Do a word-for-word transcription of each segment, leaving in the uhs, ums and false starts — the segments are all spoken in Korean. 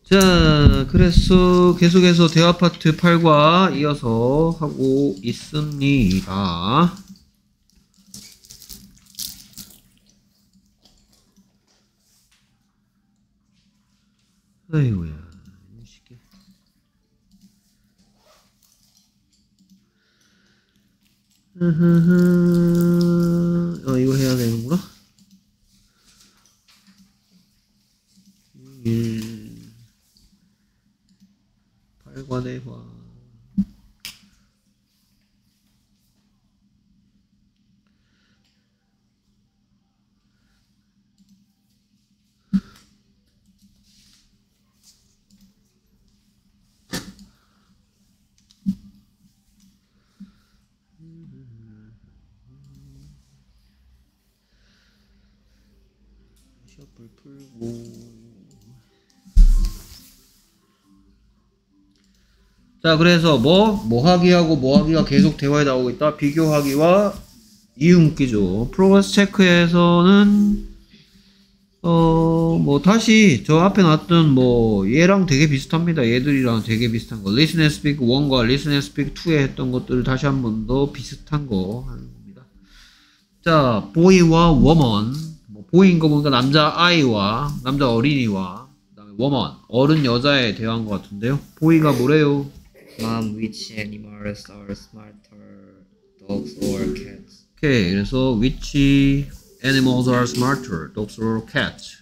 자, 그래서 계속해서 대화 파트 팔과 이어서 하고 있습니다. 아이고야. 어, 이거 해야 되는구나. 일, 팔관대화. 셔플 풀고. 자, 그래서 뭐? 뭐하기하고 뭐하기가 계속 대화에 나오고 있다. 비교하기와 이응기죠. 프로그레스 체크에서는 어, 뭐 다시 저 앞에 나왔던 뭐 얘랑 되게 비슷합니다. 얘들이랑 되게 비슷한 거. Listen and Speak 일과 Listen and Speak 이에 했던 것들을 다시 한 번 더 비슷한 거 하는 겁니다. 자, boy와 woman. 뭐 boy인 거 보니까 남자 아이와 남자 어린이와 그다음에 woman 어른 여자에 대한 것 같은데요. boy가 뭐래요? Mom, which animals are smarter, dogs or cats? 오케이, 그래서 which animals are smarter, dogs or cats?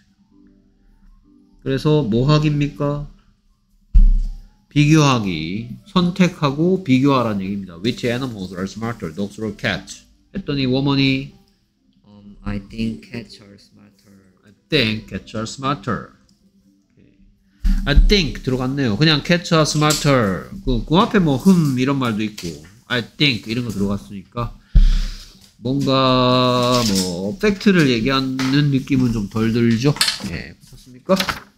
그래서 뭐 하기입니까? 비교하기, 선택하고 비교하라는 얘기입니다. Which animals are smarter, dogs or cats? 했더니 woman이 Um, I think cats are smarter. I think cats are smarter. I think 들어갔네요. 그냥 catch a smarter. 그, 그 앞에 뭐 흠 이런 말도 있고 I think 이런 거 들어갔으니까 뭔가 뭐 팩트를 얘기하는 느낌은 좀 덜 들죠. 예, 그렇습니까?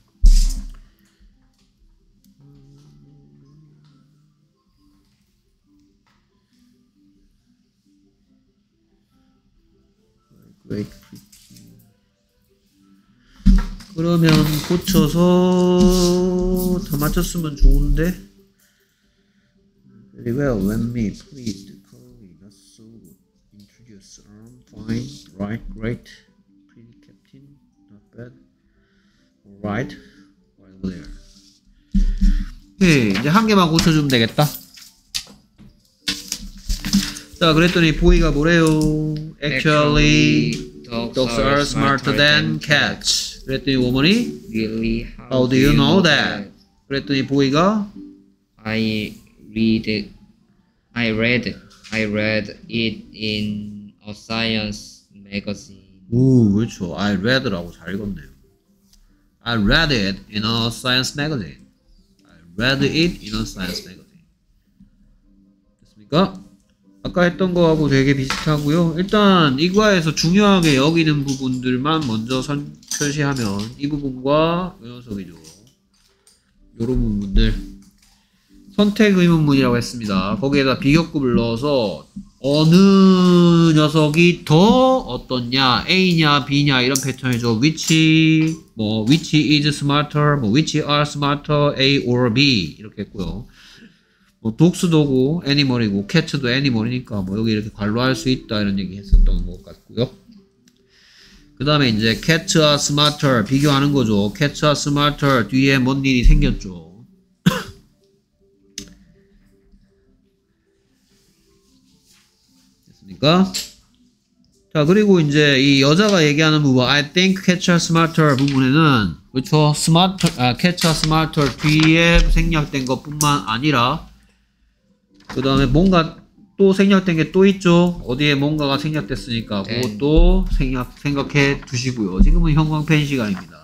그러면 고쳐서 더 맞췄으면 좋은데. Very well. Let me please the colleague. Not so good. Introduce arm. Fine. Right. Great. Pretty captain. Not bad. Alright. Right over there. 오케이. 이제 한 개만 고쳐주면 되겠다. 자, 그랬더니 보이가 뭐래요? Actually, dogs, dogs are smarter than cats. 그랬더니 woman이 Really? How, How do you know that? 그랬더니 보이가 I read. I read. I read it in a science magazine. 오, 그렇죠. I read라고 잘 읽었네요. I read it in a science magazine. I read it in a science magazine. 됐습니까? 아까 했던 거하고 되게 비슷하고요. 일단 이과에서 중요하게 여기는 부분들만 먼저 선, 표시하면 이 부분과 이 녀석이죠. 요런 부분들 선택 의문문이라고 했습니다. 거기에다 비교급을 넣어서 어느 녀석이 더 어떻냐, A냐, B냐 이런 패턴이죠. Which, 뭐 which is smarter, 뭐 which are smarter, A or B 이렇게 했고요. 뭐 dogs도 애니멀이고 cat도 애니멀이니까 뭐 여기 이렇게 관로할 수 있다 이런 얘기 했었던 것 같고요. 그 다음에 이제 cats are smarter 비교하는 거죠. cats are smarter 뒤에 뭔 일이 생겼죠. 됐습니까? 자, 그리고 이제 이 여자가 얘기하는 부분 I think cats are smarter 부분에는 그렇죠. smarter, 아, cats are smarter 뒤에 생략된 것 뿐만 아니라 그 다음에 뭔가 또 생략된 게 또 있죠. 어디에 뭔가가 생략됐으니까 네. 그것도 생략, 생각해 두시고요. 지금은 형광펜 시간입니다.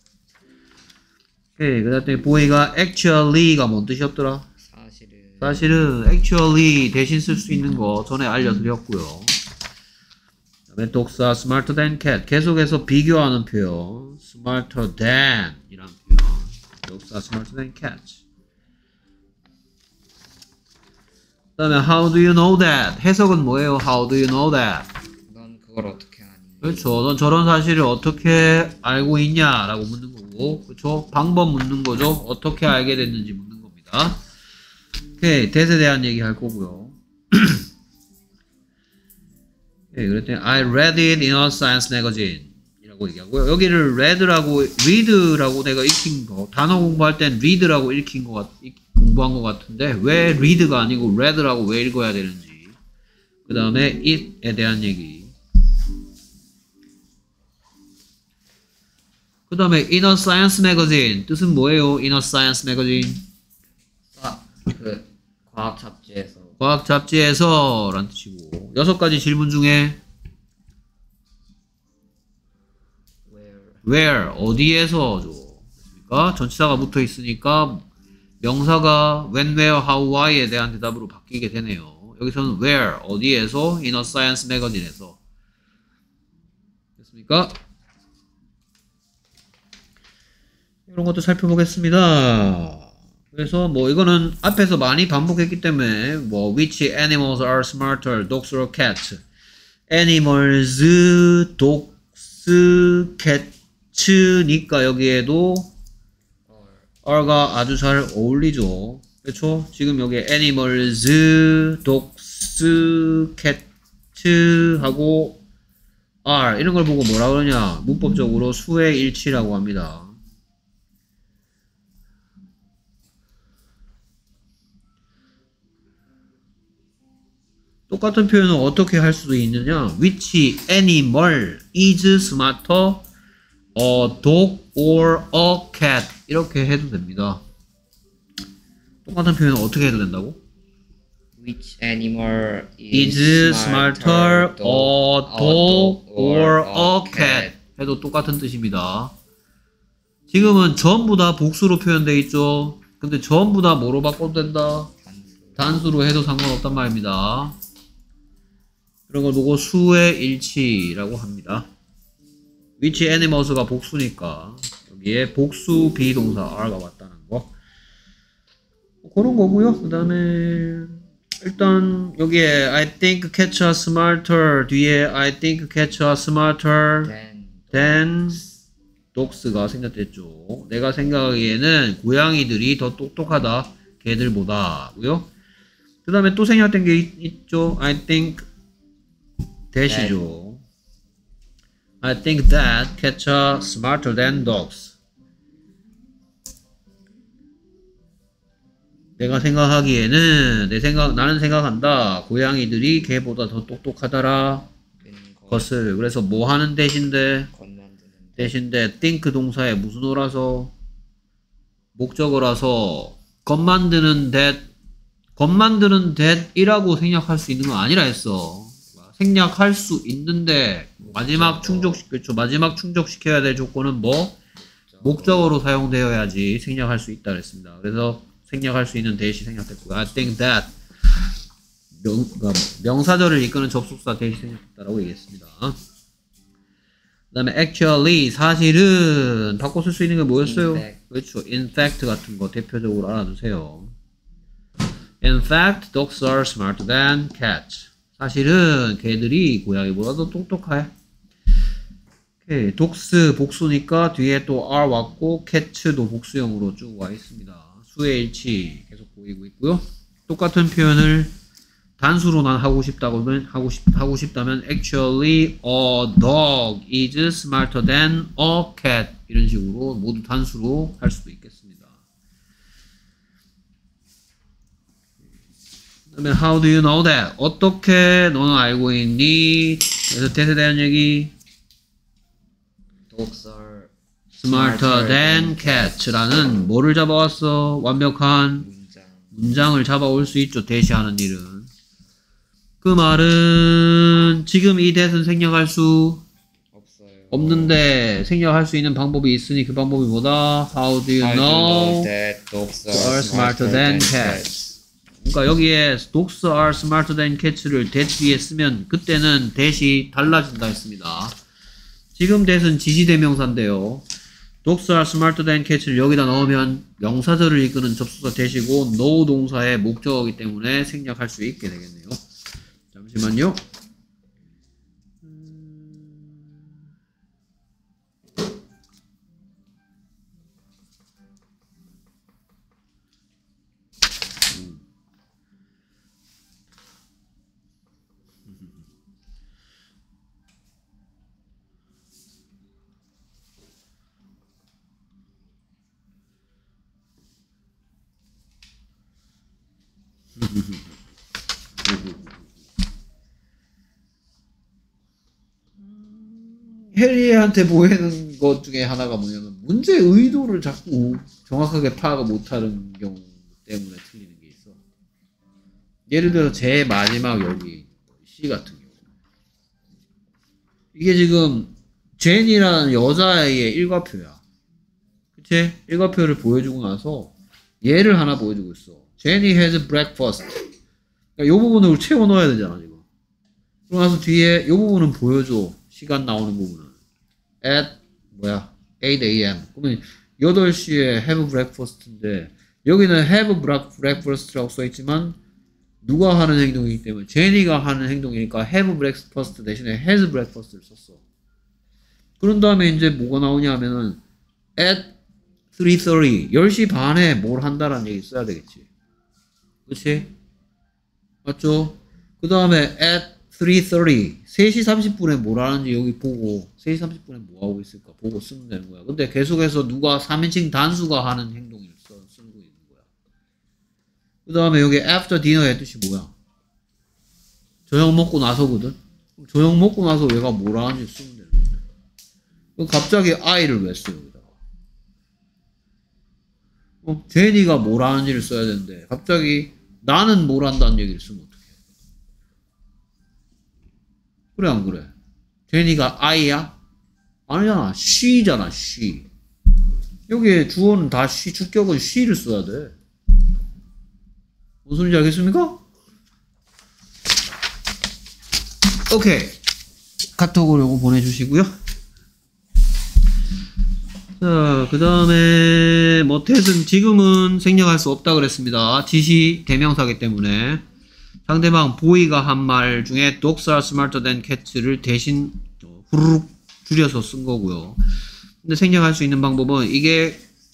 오케이. 그 다음에 보이가 actually가 뭔 뜻이었더라? 사실은. 사실은 actually 대신 쓸 수 있는 거 전에 알려드렸고요. 그 다음에 dogs are smarter than cat. 계속해서 비교하는 표현. smarter than 이라는 표현. dogs are smarter than cats. 그 다음에 how do you know that? 해석은 뭐예요? How do you know that? 넌 그걸 어떻게 아니? 그렇죠. 넌 저런 사실을 어떻게 알고 있냐? 라고 묻는 거고, 그렇죠? 방법 묻는 거죠. 어떻게 알게 됐는지 묻는 겁니다. 오케이, that에 대한 얘기 할 거고요. 예, 그랬더니 I read it in a science magazine 이라고 얘기하고요. 여기를 read라고 read라고 내가 익힌 거, 단어 공부할 땐 read라고 읽힌 거 같, 공부한 것 같은데 왜 read가 아니고 read라고 왜 읽어야 되는지, 그 다음에 it에 대한 얘기, 그 다음에 in a science magazine 뜻은 뭐예요? in a science magazine 아, 그 과학 잡지에서. 과학 잡지에서 라는 뜻이고, 여섯 가지 질문 중에 where where 어디에서죠. 그러니까 전치사가 붙어 있으니까 명사가 when, where, how, why에 대한 대답으로 바뀌게 되네요. 여기서는 where 어디에서 in a science magazine에서 됐습니까? 이런 것도 살펴보겠습니다. 그래서 뭐 이거는 앞에서 많이 반복했기 때문에 뭐 which animals are smarter, dogs or cats? animals, dogs, cats니까 여기에도 are가 아주 잘 어울리죠. 그렇죠? 지금 여기 animals, dogs, cats 하고 are 이런 걸 보고 뭐라 그러냐? 문법적으로 수의 일치라고 합니다. 똑같은 표현은 어떻게 할 수도 있느냐? Which animal is smarter, a dog or a cat? 이렇게 해도 됩니다. 똑같은 표현은 어떻게 해도 된다고? which animal Is is smarter, a dog, dog or a cat? 해도 똑같은 뜻입니다. 지금은 전부 다 복수로 표현되어 있죠. 근데 전부 다 뭐로 바꿔도 된다? 단수로 해도 상관없단 말입니다. 그런 걸 보고 수의 일치라고 합니다. which animals가 복수니까 여기에 복수 비동사 are가 왔다는 거. 그런 거고요. 그 다음에 일단 여기에 I think cats are smarter 뒤에 I think cats are smarter then than dogs가 생략됐죠. 내가 생각하기에는 고양이들이 더 똑똑하다 개들보다고요. 그 다음에 또 생략된 게 있, 있죠. I think that이죠. I think that cats are smarter than dogs. 내가 생각하기에는 내 생각 나는 생각한다. 고양이들이 개보다 더 똑똑하다라 것을. 그래서 뭐 하는 대신데 대신데 think 동사에 무슨 어라서 목적어라서 것 만드는 that 것 만드는 that이라고 생략할 수 있는 건 아니라 했어. 생략할 수 있는데 마지막 충족시 그렇죠. 마지막 충족시켜야 될 조건은 뭐 목적어로 사용되어야지 생략할 수 있다 그랬습니다. 그래서 생략할 수 있는 that이 생략됐고요. I think that 명, 명사절을 이끄는 접속사 that이 생략됐다라고 얘기했습니다. 그 다음에 actually 사실은 바꿔 쓸 수 있는 게 뭐였어요? In fact. 그렇죠. in fact 같은 거 대표적으로 알아두세요. In fact, dogs are smarter than cats. 사실은 개들이 고양이보다 더 똑똑해. 오케이. dogs 복수니까 뒤에 또 are 왔고 cats도 복수형으로 쭉 와 있습니다. 수의 일치 계속 보이고 있고요. 똑같은 표현을 단수로 난 하고 싶다고는 하고 싶 하고 싶다면 actually a dog is smarter than a cat 이런 식으로 모두 단수로 할 수도 있겠습니다. 그다음에 how do you know that? 어떻게 너는 알고 있니? 그래서 that에 대한 얘기 dogs are smarter than cats라는 뭐를 잡아왔어? 완벽한 문장. 문장을 잡아올 수 있죠. 대시하는 일은. 그 말은 지금 이 that은 생략할 수 없어요. 없는데 생략할 수 있는 방법이 있으니 그 방법이 뭐다? How do you How do you know know that dogs are are smarter than cats? 그러니까 여기에 dogs are smarter than cats를 that 뒤에 쓰면 그때는 that이 달라진다 했습니다. 지금 that은 지시대명사인데요. dogs are smarter than cats를 여기다 넣으면 명사절을 이끄는 접속사 that이고 know 동사의 목적어이기 때문에 생략할 수 있게 되겠네요. 잠시만요. 음... 해리한테 보이는 것 중에 하나가 뭐냐면 문제 의도를 자꾸 정확하게 파악을 못하는 경우 때문에 틀리는 게 있어. 예를 들어 제 마지막 여기 C 같은 경우 이게 지금 제니라는 여자아이의 일과표야. 그치? 일과표를 보여주고 나서 얘를 하나 보여주고 있어. 제니 has breakfast. 그러니까 이 부분을 채워 넣어야 되잖아 지금. 그러고 나서 뒤에 이 부분은 보여줘. 시간 나오는 부분은 at 뭐야 eight a.m. 그러면 여덟 시에 have breakfast인데 여기는 have breakfast라고 써있지만 누가 하는 행동이기 때문에 제니가 하는 행동이니까 have breakfast 대신에 has breakfast를 썼어. 그런 다음에 이제 뭐가 나오냐 하면은 at three thirty 열 시 반에 뭘 한다라는 얘기 써야 되겠지. 그치? 맞죠? 그 다음에 at three thirty 세 시 삼십 분에 뭘 하는지 여기 보고 세 시 삼십 분에 뭐 하고 있을까 보고 쓰면 되는 거야. 근데 계속해서 누가 삼 인칭 단수가 하는 행동을 써, 쓰고 있는 거야. 그 다음에 여기 after dinner의 뜻이 뭐야? 저녁 먹고 나서거든? 저녁 먹고 나서 얘가 뭘 하는지 쓰면 되는 거야. 그럼 갑자기 I를 왜 써, 여기다가? 어? 제니가 뭘 하는지를 써야 되는데 갑자기 나는 뭘 한다는 얘기를 쓰면 어떡해? 그래 안 그래? 제니가 I야? 아니잖아. she잖아. she. 여기에 주어는 다 she, 주격은 she를 써야 돼. 무슨 소리인지 알겠습니까? 오케이. 카톡으로 요거 보내주시고요. 자, 그 다음에 뭐 텟은 지금은 생략할 수 없다 그랬습니다. 지시 대명사기 때문에 상대방 보이가 한 말 중에 dogs are smarter than cats를 대신 후루룩 줄여서 쓴 거고요. 근데 생략할 수 있는 방법은 이게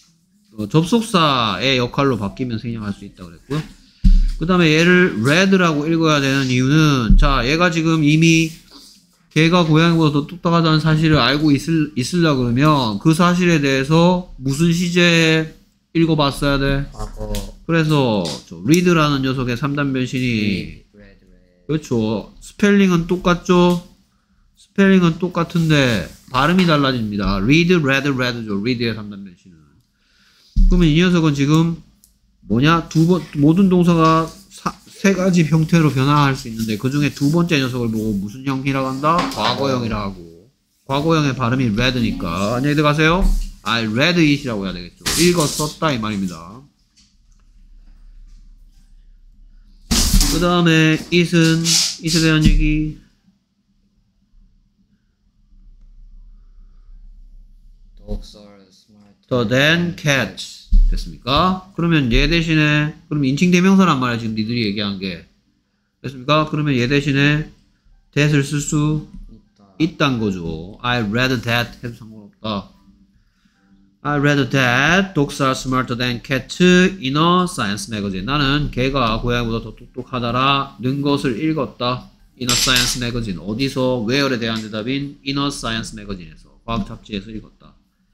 접속사의 역할로 바뀌면 생략할 수 있다 그랬고요. 그 다음에 얘를 red라고 읽어야 되는 이유는 자 얘가 지금 이미 걔가 고양이보다 더 똑똑하다는 사실을 알고 있을, 있으려 그러면 그 사실에 대해서 무슨 시제에 읽어봤어야 돼? 과거. 그래서 저 read라는 녀석의 삼 단 변신이 read, read, read. 그렇죠. 스펠링은 똑같죠? 스펠링은 똑같은데 발음이 달라집니다. read, read, read죠. read의 삼 단 변신은. 그러면 이 녀석은 지금 뭐냐? 두 번, 모든 동사가 사, 세 가지 형태로 변화할 수 있는데 그 중에 두 번째 녀석을 보고 무슨 형이라고 한다? 과거형이라고 하고. 과거형의 발음이 read니까. 안녕히 들어가세요. I read it이라고 해야 되겠죠. 읽었었다 이 말입니다. 그 다음에 it은 it에 대한 얘기. Dogs are smarter 더 than cats 됐습니까? 그러면 얘 대신에 그럼 인칭 대명사란 말이야 지금 니들이 얘기한 게 됐습니까? 그러면 얘 대신에 that을 쓸 수 있단 거죠. I read that 해도 상관없다. I read that dogs are smarter than cats in a science magazine. 나는 개가 고양이보다 더 똑똑하다라는 것을 읽었다. In a science magazine. 어디서? where에 대한 대답인 in a science magazine에서 과학 잡지에서 읽었다.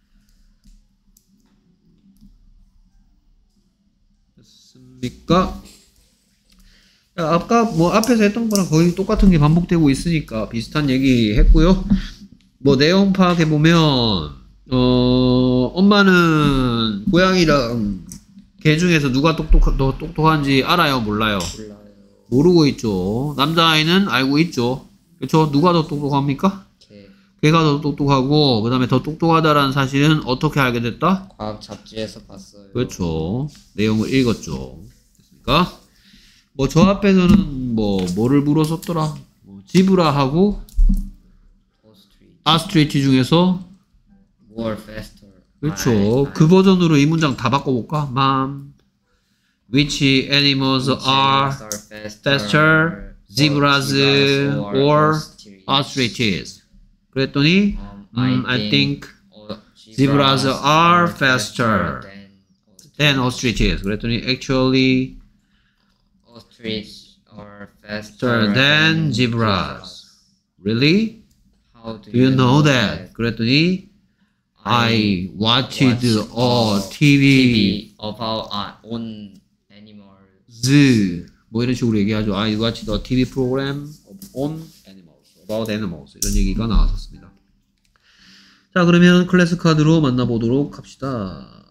됐습니까? 아까 뭐 앞에서 했던 거랑 거의 똑같은 게 반복되고 있으니까 비슷한 얘기 했고요. 뭐 내용 파악해 보면 어 엄마는 고양이랑 개 중에서 누가 똑똑 더 똑똑한지 알아요, 몰라요? 몰라요. 모르고 있죠. 남자아이는 알고 있죠. 그렇죠? 누가 더 똑똑합니까? 개. 걔가 더 똑똑하고 그 다음에 더 똑똑하다라는 사실은 어떻게 알게 됐다? 과학 잡지에서 봤어요. 그렇죠. 내용을 읽었죠. 됐습니까? 뭐 저 앞에서는 뭐 뭐를 물었었더라? 뭐 지브라하고 Ostrich. 아스트리치 중에서 More faster. 그렇죠. I- 그 버전으로 이 문장 다 바꿔볼까? Mom, which animals Which are animals are faster, faster, zebras zebras or ostrich? ostriches? 그랬더니 Um, 음, I think uh, zebras are faster than than ostriches. 그랬더니 actually ostrich are faster faster than zebras. Really? How do Do you know that? 그랬더니 I watched a watched T V T V about our own animals. Z 뭐 이런 식으로 얘기하죠. I watched a 티비 program on animals, about animals. 이런 얘기가 나왔었습니다. 자, 그러면 클래스 카드로 만나보도록 합시다.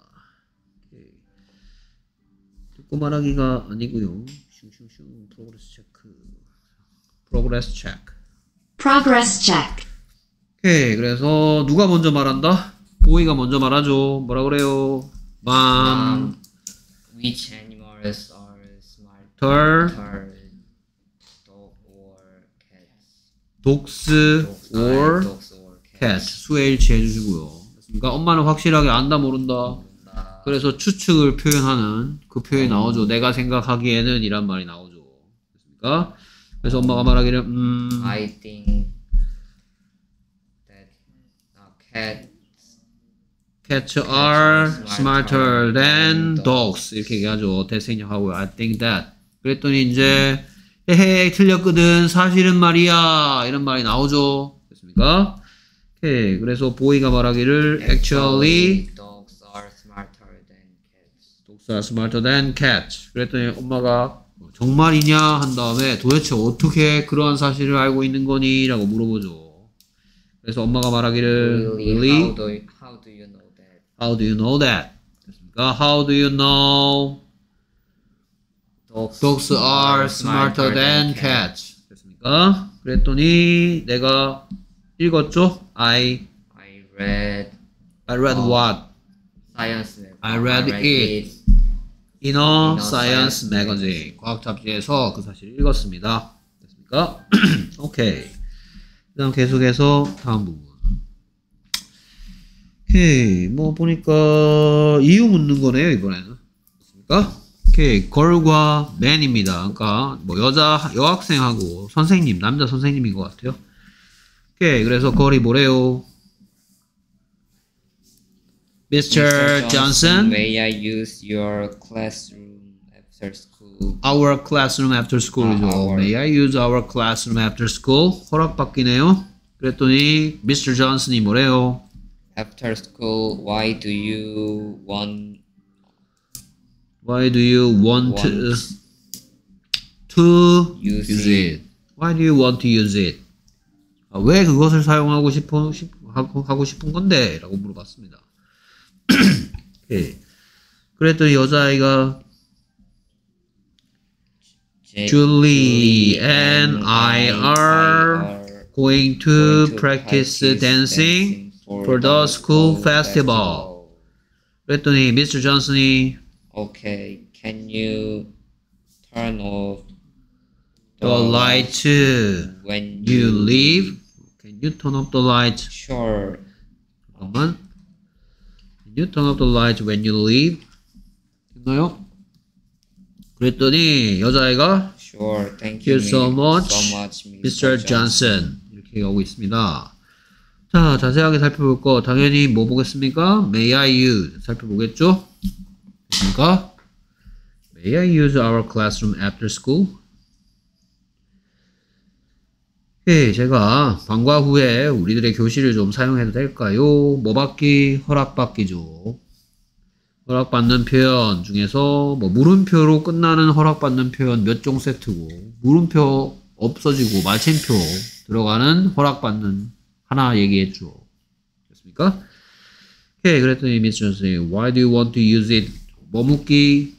듣고 말하기가 아니고요. 슝슝슝 프로그레스 체크. 프로그레스 체크. Progress check. 오케이. 그래서 누가 먼저 말한다? 보이가 먼저 말하죠. 뭐라 그래요? Mom. Which animals are Tur. smarter, dog or cats? dogs Dogs, or ah, dogs or cat. cats. 수에 일치해 주시고요. 그러니까 엄마는 확실하게 안다 모른다. 모른다. 그래서 추측을 표현하는 그 표현이 나오죠. 내가 생각하기에는 이란 말이 나오죠. 됐습니까? 그래서 엄마가 말하기를 음 I think that a cat cats are smarter than dogs 이렇게 얘기하죠. 어떻게 생각하고요. I think that. 그랬더니 이제 헤헤 틀렸거든. 사실은 말이야. 이런 말이 나오죠. 됐습니까? 오케이. 그래서 보이가 말하기를 actually dogs are smarter than cats. dogs are smarter than cats. 그랬더니 엄마가 정말이냐 한 다음에 도대체 어떻게 그러한 사실을 알고 있는 거니? 라고 물어보죠. 그래서 엄마가 말하기를 Really? really? How do you, how do you know that? How do you know that? 됐습니까? How do you know Dogs, dogs are smarter than cats? 됐습니까? 그랬더니 내가 읽었죠? I I read I read 어. what? science. I read it. In a Science Magazine. 과학 잡지에서 그 사실을 읽었습니다. 됐습니까? 오케이. 그 다음 계속해서 다음 부분. 오케이. 뭐 보니까 이유 묻는 거네요, 이번에는. 됐습니까? 오케이. 걸과 man입니다. 그러니까 뭐 여자, 여학생하고 선생님, 남자 선생님인 것 같아요. 오케이. 그래서 걸이 뭐래요? Mister Johnson, may I use your classroom after school? our classroom after school이죠. 아, our. May I use our classroom after school? 허락받기네요. 그랬더니 미스터 존슨이 뭐래요? After school, why do you want Why do you want, Want. to use use it? it? Why do you want to use it? 아, 왜 그것을 사용하고 싶어, 싶, 하고, 하고 싶은 건데? 라고 물어봤습니다. 오케이. 그랬더니 여자아이가 J- Julie and I are going to going to practice dancing for the school festival. 그랬더니 미스터 존슨이 Okay, can you turn off The light when you leave? Can you turn off the light? Sure. 잠깐만. Can you turn off the light when you leave? 됐나요? 그랬더니 여자애가 Sure. Thank Thank you you so much, so much, 미스터 Johnson. 이렇게 하고 있습니다. 자, 자세하게 살펴볼 거 당연히 뭐 보겠습니까? May I use 살펴보겠죠? 됐습니까? May I use our classroom after school? 예, 제가 방과 후에 우리들의 교실을 좀 사용해도 될까요? 뭐 받기? 허락받기죠. 허락받는 표현 중에서 뭐 물음표로 끝나는 허락받는 표현 몇 종 세트고 물음표 없어지고 마침표 들어가는 허락받는 하나 얘기했죠. 됐습니까? 오케이, 그랬더니 미스터 존슨이 Why do you want to use it? 뭐 묻기?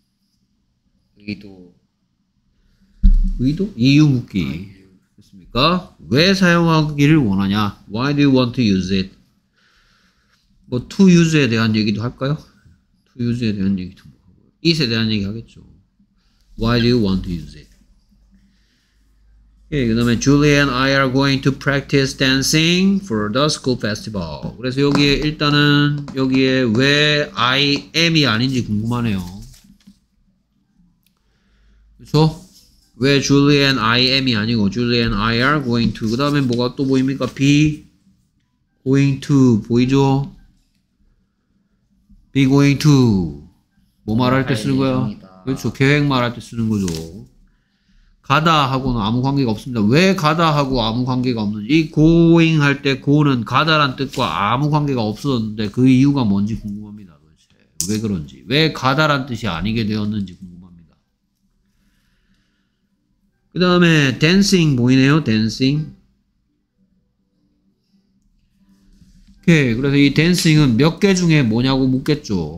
의도. 의도? 이유 묻기. 됐습니까? 왜 사용하기를 원하냐? Why do you want to use it? 뭐 to use에 대한 얘기도 할까요? to use에 대한 얘기도 뭐 하고요. it에 대한 얘기 하겠죠. Why do you want to use it? 예, 그 다음에 Julie and I are going to practice dancing for the school festival. 그래서 여기에 일단은 여기에 왜 I am이 아닌지 궁금하네요. 그렇죠? 왜 Julie and I am이 아니고 Julie and I are going to 그 다음에 뭐가 또 보입니까? be going to 보이죠? be going to 뭐 말할 때 쓰는 거야? 예정이다. 그렇죠. 계획 말할 때 쓰는 거죠. 가다 하고는 아무 관계가 없습니다. 왜 가다 하고 아무 관계가 없는지 이 going 할 때 go는 가다란 뜻과 아무 관계가 없었는데 그 이유가 뭔지 궁금합니다. 도대체 왜 그런지 왜 가다란 뜻이 아니게 되었는지 궁금합니다. 그 다음에 dancing 보이네요. dancing. 오케이. 그래서 이 dancing은 몇 개 중에 뭐냐고 묻겠죠.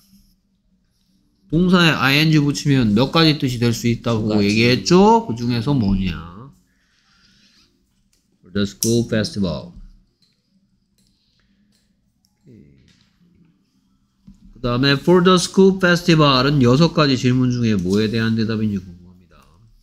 동사에 ing 붙이면 몇 가지 뜻이 될 수 있다고 두 가지. 얘기했죠. 그 중에서 뭐냐. For the school festival. 그 다음에 for the school festival은 여섯 가지 질문 중에 뭐에 대한 대답인지 궁금합니다.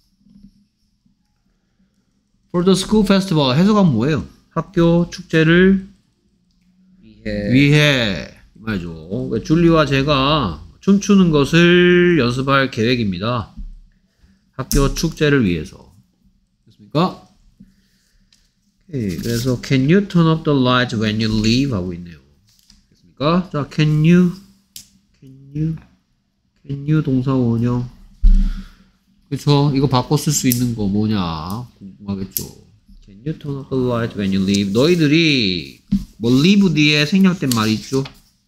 For the school festival 해석은 뭐예요? 학교 축제를 위해 위해 이 말이죠. 줄리와 제가 춤추는 것을 연습할 계획입니다. 학교 축제를 위해서. 됐습니까? 오케이. 그래서 can you turn off the lights when you leave 하고 있네요. 됐습니까? 자, can you can you can you 동사 원형. 그쵸? 이거 바꿔 쓸 수 있는 거 뭐냐 궁금하겠죠. Can you turn off the lights when you leave? 너희들이 뭐 leave 뒤에 생략된 말이 있죠?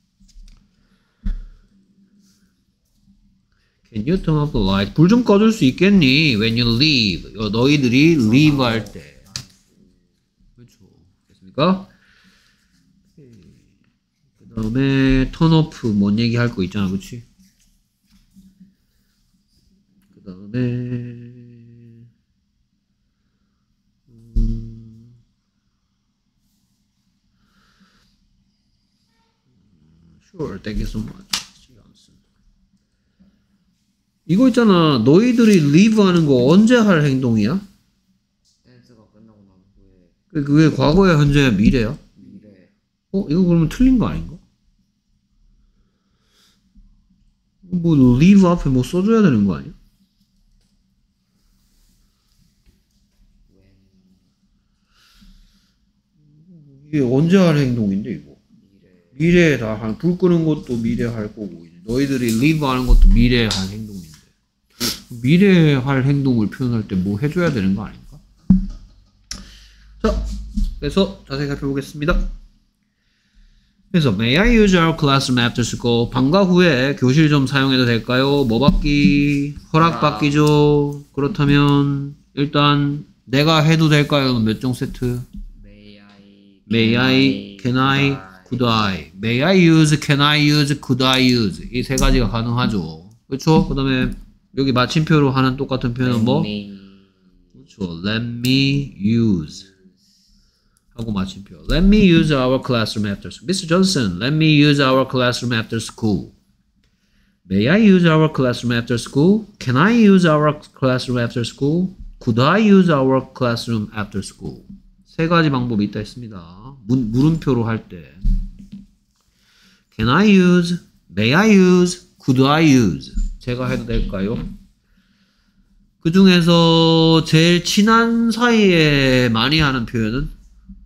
Can you turn off the light? 불 좀 꺼줄 수 있겠니? When you leave. 너희들이 leave 할 때. 그렇죠. 됐습니까? 그 다음에 turn off 뭔 얘기 할 거 있잖아. 그치? 그 다음에 음... Sure, thank you so much. 이거 있잖아. 너희들이 leave 하는 거 언제 할 행동이야? 댄스가 끝나고 난 후에 그- 그게 과거야, 현재야, 미래야? 미래 어? 이거 그러면 틀린 거 아닌가? 뭐 leave 앞에 뭐 써줘야 되는 거 아니야? 이게 언제 할 행동인데 이거? 미래 미래에 다 할, 불 끄는 것도 미래 할 거고 이제 너희들이 leave 하는 것도 미래에 할 행동인데 미래에 할 행동을 표현할 때 뭐 해줘야 되는 거 아닌가? 자, 그래서 자세히 살펴보겠습니다. 그래서 May I use our classroom after school? 방과 후에 교실 좀 사용해도 될까요? 뭐 받기? 허락 받기죠. 그렇다면 일단 내가 해도 될까요? 몇 종 세트? May I May I, can I, could I. May I use, can I use, could I use. 이 세 가지가 가능하죠. 그렇죠? 그 다음에 여기 마침표로 하는 똑같은 표현은 뭐? 그렇죠. Let me use. 하고 마침표. Let me use our classroom after school. 미스터 Johnson, let me use our classroom after school. May I use our classroom after school? Can I use our classroom after school? Could I use our classroom after school? 세 가지 방법이 있다 했습니다. 문, 물음표로 할 때. Can I use? May I use? Could I use? 제가 해도 될까요? 그 중에서 제일 친한 사이에 많이 하는 표현은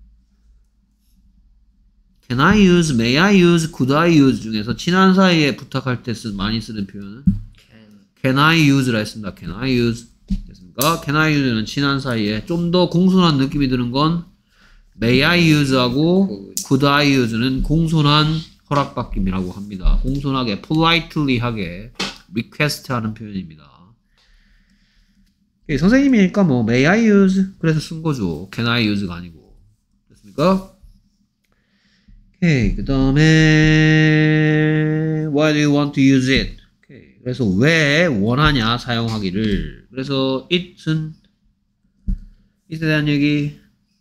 Can I use, may I use, could I use 중에서 친한 사이에 부탁할 때 쓰, 많이 쓰는 표현은 can Can I use라 했습니다. Can I use 됐습니까? Can I use는 친한 사이에 좀 더 공손한 느낌이 드는 건 May I use하고 Could I use는 공손한 허락받김이라고 합니다. 공손하게, politely 하게 request 하는 표현입니다. 예, 선생님이니까 뭐 May I use 그래서 쓴 거죠. Can I use가 아니고 됐습니까? 오케이, 그 다음에 Why do you want to use it? 오케이, 그래서 왜 원하냐 사용하기를. 그래서 it은 it에 대한 얘기.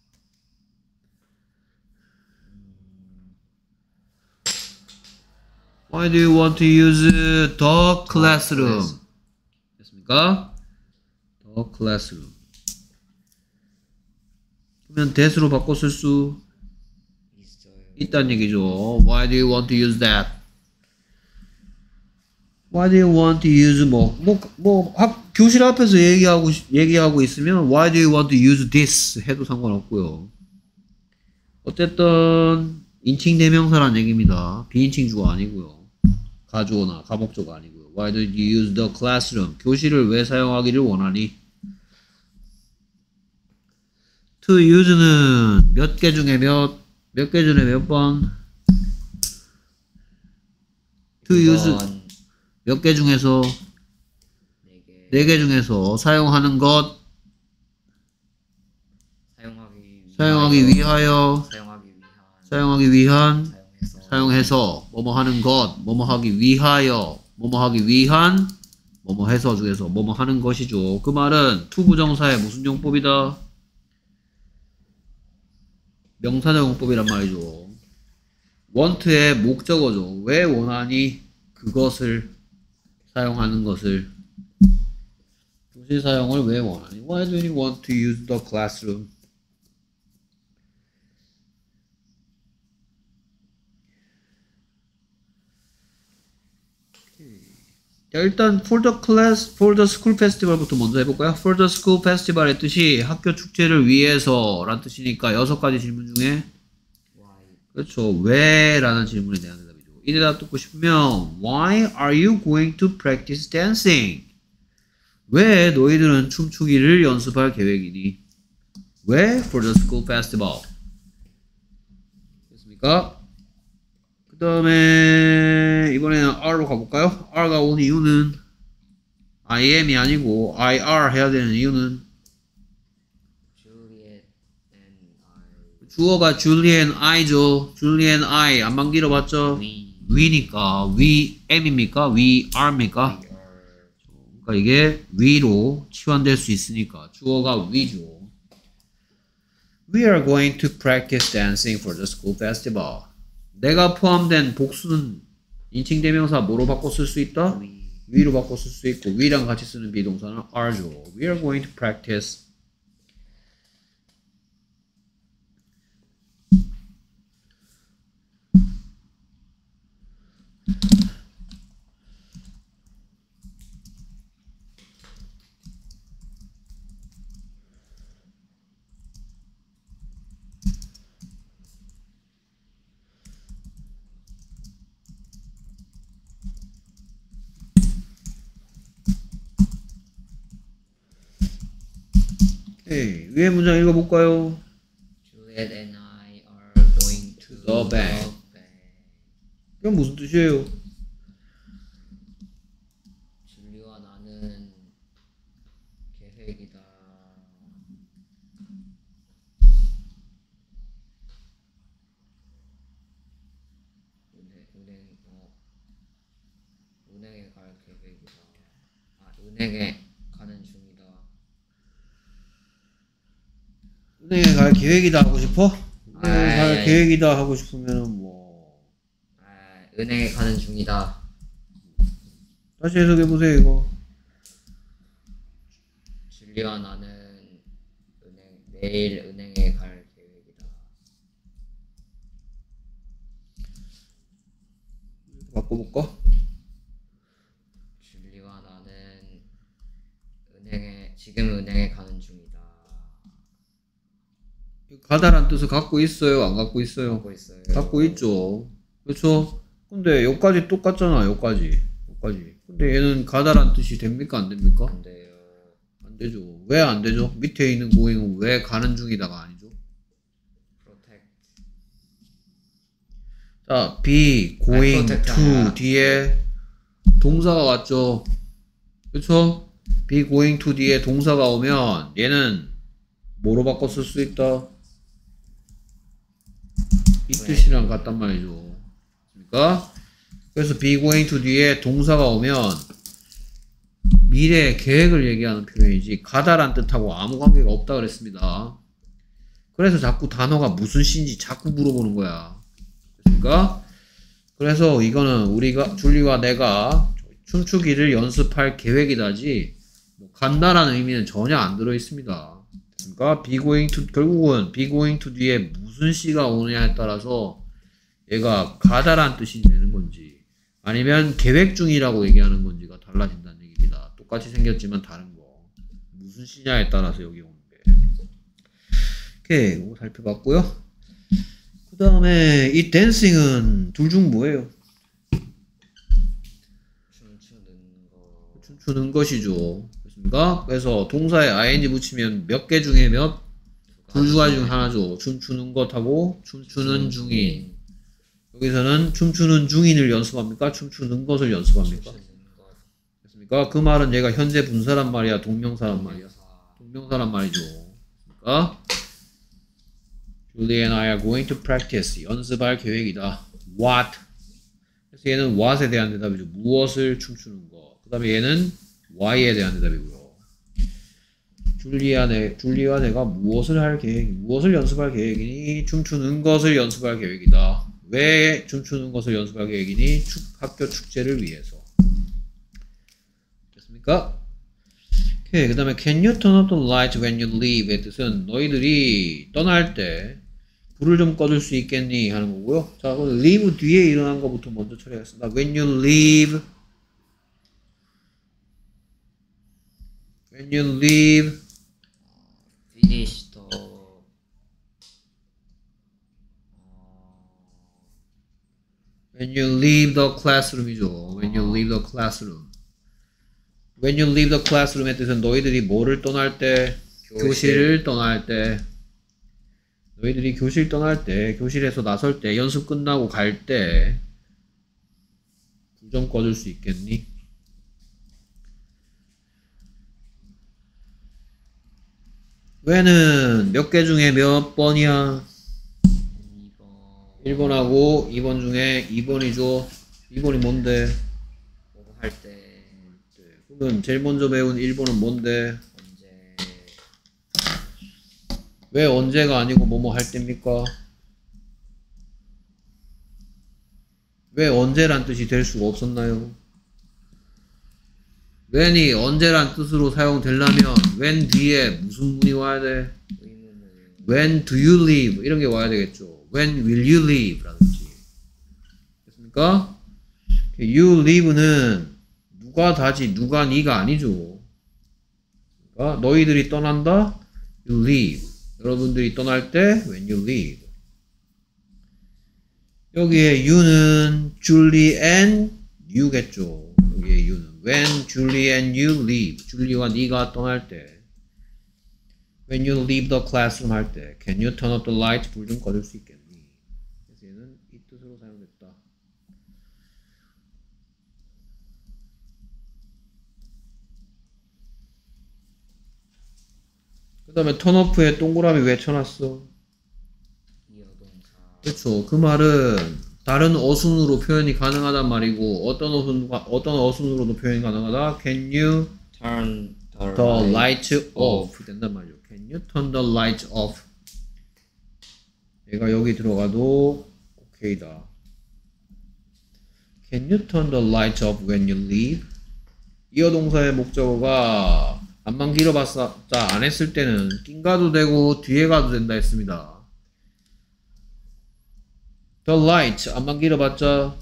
Why do you want to use the classroom? 됐습니까? The classroom. 그러면 that으로 바꿔 쓸 수 있어요. 있다는 얘기죠. Why do you want to use that? Why do you want to use 뭐, 뭐, 뭐, 학, 교실 앞에서 얘기하고, 얘기하고 있으면 Why do you want to use this? 해도 상관없고요. 어쨌든, 인칭 대명사란 얘기입니다. 비인칭 주어 아니고요. 가주어나 가목조가 아니고요. Why do you use the classroom? 교실을 왜 사용하기를 원하니? To use는 몇 개 중에 몇, 몇 개 중에 몇 번? To use 몇 개 중에서 네 개. 네 개 중에서 사용하는 것 사용하기 위하여, 사용하기 위한 사용하기 위한, 사용해서 사용해서, 뭐뭐 하는 것, 뭐뭐 하기 위하여, 뭐뭐 하기 위한, 뭐뭐 해서 중에서 뭐뭐 하는 것이죠. 그 말은 투부정사의 무슨 용법이다? 명사적 용법이란 말이죠. want의 목적어죠. 왜 원하니? 그것을 사용하는 것을. 동시 사용을 왜 원하니? Why do you want to use the classroom? 자, 일단 for the class, for the school festival부터 먼저 해볼까요? For the school festival의 뜻이 학교 축제를 위해서 라는 뜻이니까 여섯 가지 질문 중에 why 그렇죠. 왜? 라는 질문에 대한 대답이죠. 이 대답 듣고 싶으면 Why are you going to practice dancing? 왜 너희들은 춤추기를 연습할 계획이니? 왜? For the school festival. 됐습니까? 그 다음에 이번에는 R로 가볼까요? R가 온 이유는 I am이 아니고 I are 해야 되는 이유는 Juliet and I 주어가 Julie and I죠. Julie and I 안만 길어봤죠? we we니까 we am입니까? we are입니까? we are 그러니까 이게 we로 치환될 수 있으니까 주어가 we죠. We are going to practice dancing for the school festival. 내가 포함된 복수는 인칭대명사 뭐로 바꿔 쓸 수 있다? we we로 바꿔 쓸 수 있고 we랑 같이 쓰는 비동사는 are죠. We are going to practice 오케이. 위에 문장 읽어볼까요? Juliet and I are going to the bank. 그럼 무슨 뜻이에요? 줄리와 나는 계획이다. 은행, 은행, 어, 은행에 갈 계획이다. 아, 은행에 가는 중이다. 은행에 갈 계획이다 하고 싶어? 은행에 아이, 갈 아이. 계획이다 하고 싶으면 뭐 아, 은행에 가는 중이다. 다시 해석해보세요 이거. 줄리와 나는 은행, 내일 은행에 갈 계획이다. 바꿔볼까? 줄리와 나는 은행에 지금 은행에 가는 중이다. 가다란 뜻을 갖고 있어요? 안 갖고 있어요? 하고 있어요. 갖고 있죠. 그렇죠? 근데 여기까지 똑같잖아. 여기까지. 여기까지. 근데 얘는 가다란 뜻이 됩니까? 안 됩니까? 안 돼요. 안 되죠. 왜 안 되죠? 밑에 있는 going은 왜 가는 중이다가 아니죠? Protect. 자, be going protect to 아니야. 뒤에 동사가 왔죠. 그렇죠? be going to 뒤에 동사가 오면 얘는 뭐로 바꿔 쓸 수 있다? 이 뜻이랑 같단 말이죠. 그러니까 그래서 be going to 뒤에 동사가 오면 미래 계획을 얘기하는 표현이지 가다란 뜻하고 아무 관계가 없다 그랬습니다. 그래서 자꾸 단어가 무슨 시인지 자꾸 물어보는 거야. 그러니까 그래서 이거는 우리가 줄리와 내가 춤추기를 연습할 계획이다지 뭐 간다라는 의미는 전혀 안 들어 있습니다. 그러니까 be going to 결국은 be going to 뒤에 무슨 시가 오느냐에 따라서 얘가 가다란 뜻이 되는 건지 아니면 계획 중이라고 얘기하는 건지가 달라진다는 얘기입니다. 똑같이 생겼지만 다른 거 무슨 시냐에 따라서 여기 오는 게. 오케이, 이거 살펴봤고요. 그 다음에 이 댄싱은 둘 중 뭐예요? 춤추는 거. 춤추는 것이죠. 그렇습니까? 그래서 동사에 아이엔지 붙이면 몇 개 중에 몇? 두 가지 중 하나죠. 춤추는 것하고 춤추는 중인. 여기서는 춤추는 중인을 연습합니까? 춤추는 것을 연습합니까? 춤추는 것. 됐습니까? 그 말은 얘가 현재 분사란 말이야, 동명사란 말이야. 동명사란 말이죠. 그러니까 Julie and I are going to practice. 연습할 계획이다. What? 그래서 얘는 what에 대한 대답이죠. 무엇을 춤추는 거. 그 다음에 얘는 why에 대한 대답이고요. 줄리아 내, 줄리와 내가 무엇을 할 계획, 무엇을 연습할 계획이니? 춤추는 것을 연습할 계획이다. 왜 춤추는 것을 연습할 계획이니? 축, 학교 축제를 위해서. 됐습니까? 오케이. 그 다음에 Can you turn off the light when you leave? 의 뜻은 너희들이 떠날 때 불을 좀 꺼줄 수 있겠니? 하는 거고요. 자, 그럼 leave 뒤에 일어난 것부터 먼저 처리하겠습니다. When you leave, when you leave, finish the when you leave the classroom이죠. When you leave the classroom. When you leave the classroom의 뜻은 너희들이 뭐를 떠날 때, 교실. 교실을 떠날 때, 너희들이 교실 떠날 때, 교실에서 나설 때, 연습 끝나고 갈 때, 불 좀 꺼줄 수 있겠니? when은 몇 개 중에 몇 번이야? 이 번 일 번하고 이 번 중에 이 번이죠. 이 번이 뭔데? 뭐 할 때 그러면 제일 먼저 배운 일 번은 뭔데? 언제 왜 언제가 아니고 뭐뭐 할 때입니까? 왜 언제란 뜻이 될 수가 없었나요? when이 언제란 뜻으로 사용되려면 when 뒤에 무슨 문이 와야 돼? 의문을 When do you leave? 이런 게 와야 되겠죠. When will you leave? 라든지. 됐습니까? You leave는 누가 다지 누가 니가 아니죠. 그러니까 너희들이 떠난다. You leave. 여러분들이 떠날 때 when you leave. 여기에 you는 Julie and you겠죠. 여기에 you는 when Julie and you leave. 줄리와 니가 떠날 때. When you leave the classroom 할 때 Can you turn off the light? 불 좀 꺼줄 수 있겠니? 그래서 얘는 이 뜻으로 사용됐다. 그 다음에 turn off에 동그라미 왜 쳐놨어? 이어동사 그렇죠. 그 말은 다른 어순으로 표현이 가능하단 말이고 어떤 어순 어떤 어순으로도 표현이 가능하다. Can you turn the, the light light off 된단 말이죠. Can you turn the light off? 얘가 여기 들어가도 오케이다. Can you turn the light off when you leave? 이어 동사의 목적어가 안만 길어봤자 안 했을 때는 낀 가도 되고 뒤에 가도 된다 했습니다. The light 안만 길어봤자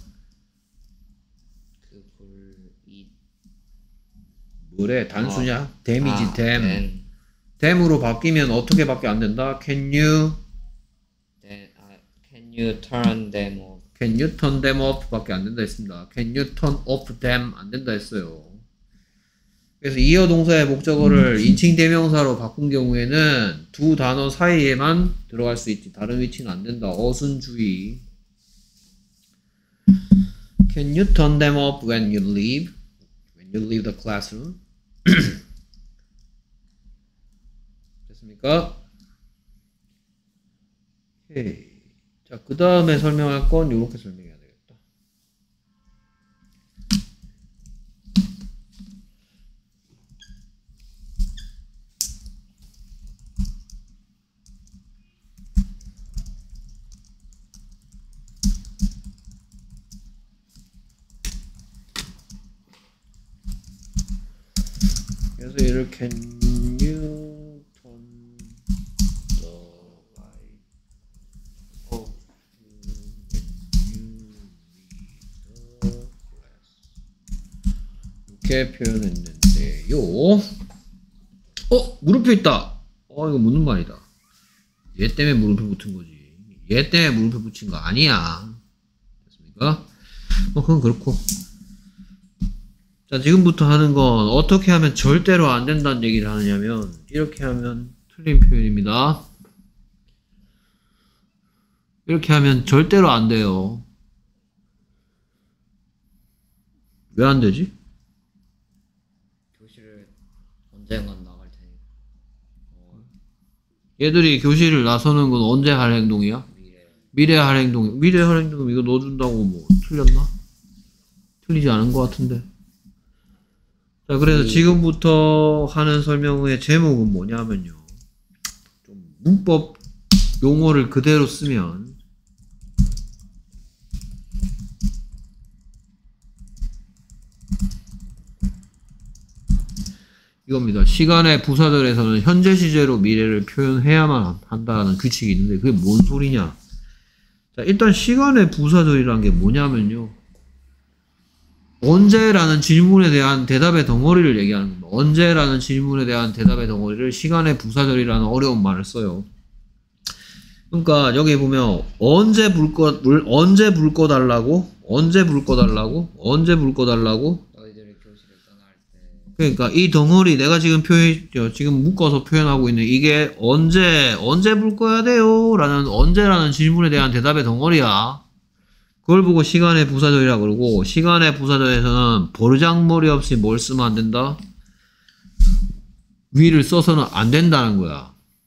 그불이 뭐래? 단수냐? 댐이지 아, 댐. then, 댐으로 바뀌면 어떻게 밖에 안 된다? Can you then, 아, can you turn them off? Can you turn them off? 밖에 안 된다 했습니다. Can you turn off them? 안 된다 했어요. 그래서 이어 동사의 목적어를 인칭 대명사로 바꾼 경우에는 두 단어 사이에만 들어갈 수 있지. 다른 위치는 안 된다. 어순 주의. Can you turn them off when you leave? When you leave the classroom? 됐습니까? 오케이. 자, 그 다음에 설명할 건 이렇게 설명해야 되겠다. 그래서 얘를 can you turn the light off 이렇게 표현했는데요. 어? 물음표 있다. 어 이거 묻는 말이다. 얘 때문에 물음표 붙은 거지. 얘 때문에 물음표 붙인 거 아니야. 됐습니까? 뭐 그건 그렇고. 자, 지금부터 하는 건 어떻게 하면 절대로 안 된다는 얘기를 하느냐면 이렇게 하면 틀린 표현입니다. 이렇게 하면 절대로 안 돼요. 왜 안 되지? 교실을 언젠간 나갈 테니까. 어, 얘들이 교실을 나서는 건 언제 할 행동이야? 미래. 미래 할 행동. 미래 할 행동 이거 넣어준다고 뭐 틀렸나? 틀리지 않은 것 같은데. 자, 그래서 이- 지금부터 하는 설명의 제목은 뭐냐면요. 좀 문법 용어를 그대로 쓰면 이겁니다. 시간의 부사절에서는 현재 시제로 미래를 표현해야만 한다는 규칙이 있는데 그게 뭔 소리냐? 자, 일단 시간의 부사절이란 게 뭐냐면요. 언제라는 질문에 대한 대답의 덩어리를 얘기하는 겁니다. 언제라는 질문에 대한 대답의 덩어리를 시간의 부사절이라는 어려운 말을 써요. 그러니까 여기 보면 언제 불 거, 물, 언제 불 꺼달라고? 언제 불 꺼달라고? 언제 불 꺼달라고? 너희들이 교실을 떠날 때. 그러니까 이 덩어리 내가 지금 표현 지금 묶어서 표현하고 있는 이게 언제 언제 불 꺼야 돼요? 라는 언제라는 질문에 대한 대답의 덩어리야. 그걸 보고 시간의 부사절이라 그러고 시간의 부사절에서는 버르장머리 없이 뭘 쓰면 안 된다? 위를 써서는 안 된다는 거야.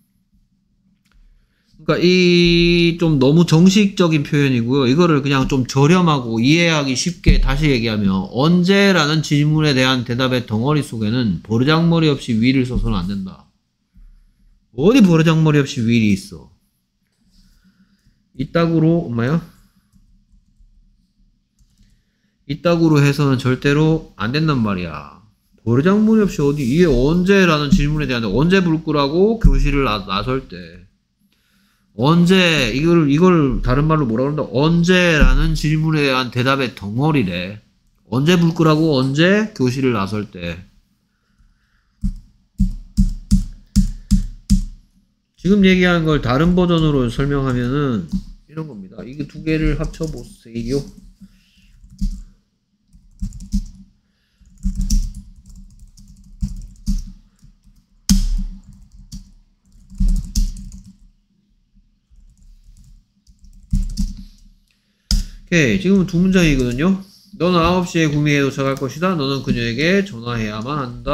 그러니까 이 좀 너무 정식적인 표현이고요. 이거를 그냥 좀 저렴하고 이해하기 쉽게 다시 얘기하면 언제라는 질문에 대한 대답의 덩어리 속에는 버르장머리 없이 위를 써서는 안 된다. 어디 버르장머리 없이 위이 있어? 이따구로 엄마야? 이따구로 해서는 절대로 안 된단 말이야. 버르장머리 없이 어디 이게 언제라는 질문에 대한 언제 불 끄라고 교실을 나, 나설 때 언제 이걸 이걸 다른 말로 뭐라 그런다? 언제라는 질문에 대한 대답의 덩어리래. 언제 불 끄라고 언제 교실을 나설 때. 지금 얘기하는 걸 다른 버전으로 설명하면은 이런 겁니다. 이게 두 개를 합쳐 보세요. 오케이, 지금은 두 문장이거든요. 너는 아홉 시에 구미에 도착할 것이다. 너는 그녀에게 전화해야만 한다.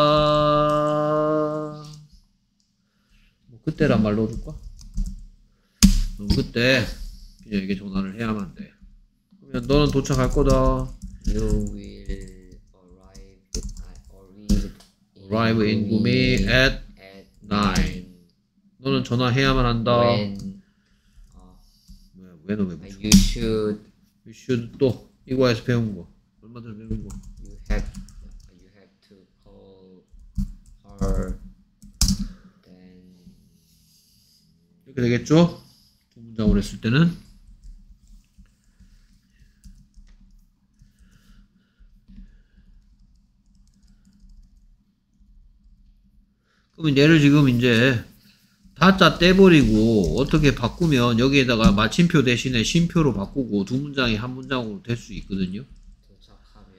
뭐 그때란 말 넣어줄까? 너는 그때 그녀에게 전화를 해야만 돼. 그러면 너는 도착할 거다. You will arrive arrive Arrive in 구미 at at nine. 너는 전화해야만 한다. when 뭐야, 왜너 왜 붙여? you should You should 또 이과에서 배운 거. 얼마 전에 배운 거. you have you have to call her then 이렇게 되겠죠? 두 문장으로 했을 때는. 그러면 얘를 지금 이제 다짜 떼버리고 어떻게 바꾸면 여기에다가 마침표 대신에 쉼표로 바꾸고 두 문장이 한 문장으로 될 수 있거든요. 도착하면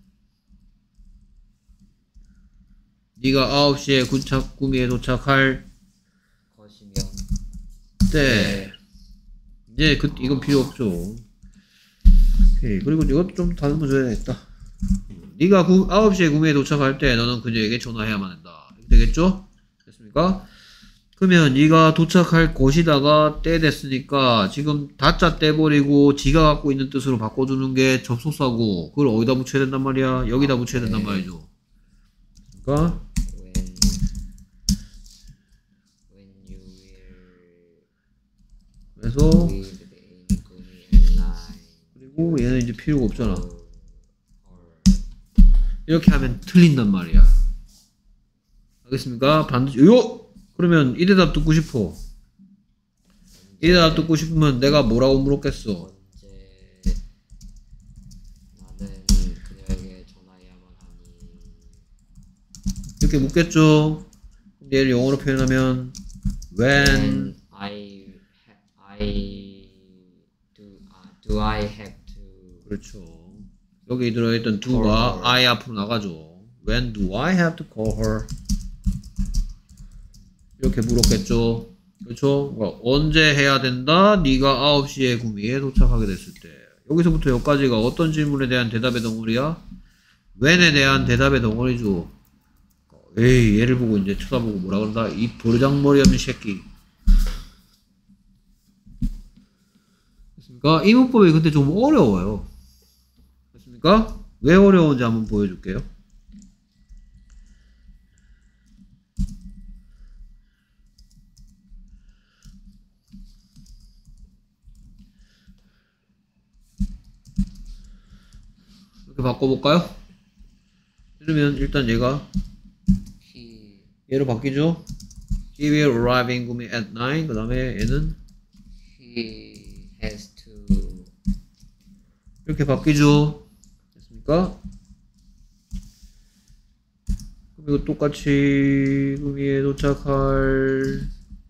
네가 아홉 시에 군착 구미에 도착할 것이면 때 이제 그 이건 필요 없죠. 오케이. 그리고 이것도 좀 다듬어 줘야겠다. 네가 구, 아홉 시에 구미에 도착할 때 너는 그녀에게 전화해야만 한다. 이렇게 되겠죠? 됐습니까? 그러면 네가 도착할 곳이다가 때 됐으니까 지금 다짜 떼버리고 지가 갖고 있는 뜻으로 바꿔주는 게 접속사고 그걸 어디다 붙여야 된단 말이야? 여기다 붙여야 된단 말이죠. 그러니까 when when you will 그래서 leave in Gumi at nine 그리고 얘는 이제 필요가 없잖아. or 이렇게 하면 틀린단 말이야. 알겠습니까? 반드시 요! 그러면 이 대답 듣고 싶어. 이 대답 듣고 싶으면 내가 뭐라고 물었겠어? 언제 나는 그녀에게 전화해야만 하니 이렇게 묻겠죠? 그럼 얘를 영어로 표현하면 when when I ha- I do uh, do I have to 그렇죠. 여기 들어있던 do가 I 앞으로 나가죠. When do I have to call her? 이렇게 물었겠죠. 그렇죠? 그러니까 언제 해야 된다? 네가 아홉 시에 구미에 도착하게 됐을 때. 여기서부터 여기까지가 어떤 질문에 대한 대답의 덩어리야? when에 대한 대답의 덩어리죠. 에이, 얘를 보고 이제 쳐다보고 뭐라 그런다? 이 도르장머리 없는 새끼. 됐습니까? 이 문법이 근데 좀 어려워요. 됐습니까? 왜 어려운지 한번 보여줄게요. 이렇게 바꿔볼까요? 이러면 일단 얘가 He 얘로 바뀌죠? He will arrive in Gumi at nine. 그 다음에 얘는 he has to 이렇게 바뀌죠? 됐습니까? 그럼 이거 똑같이 구미에 도착할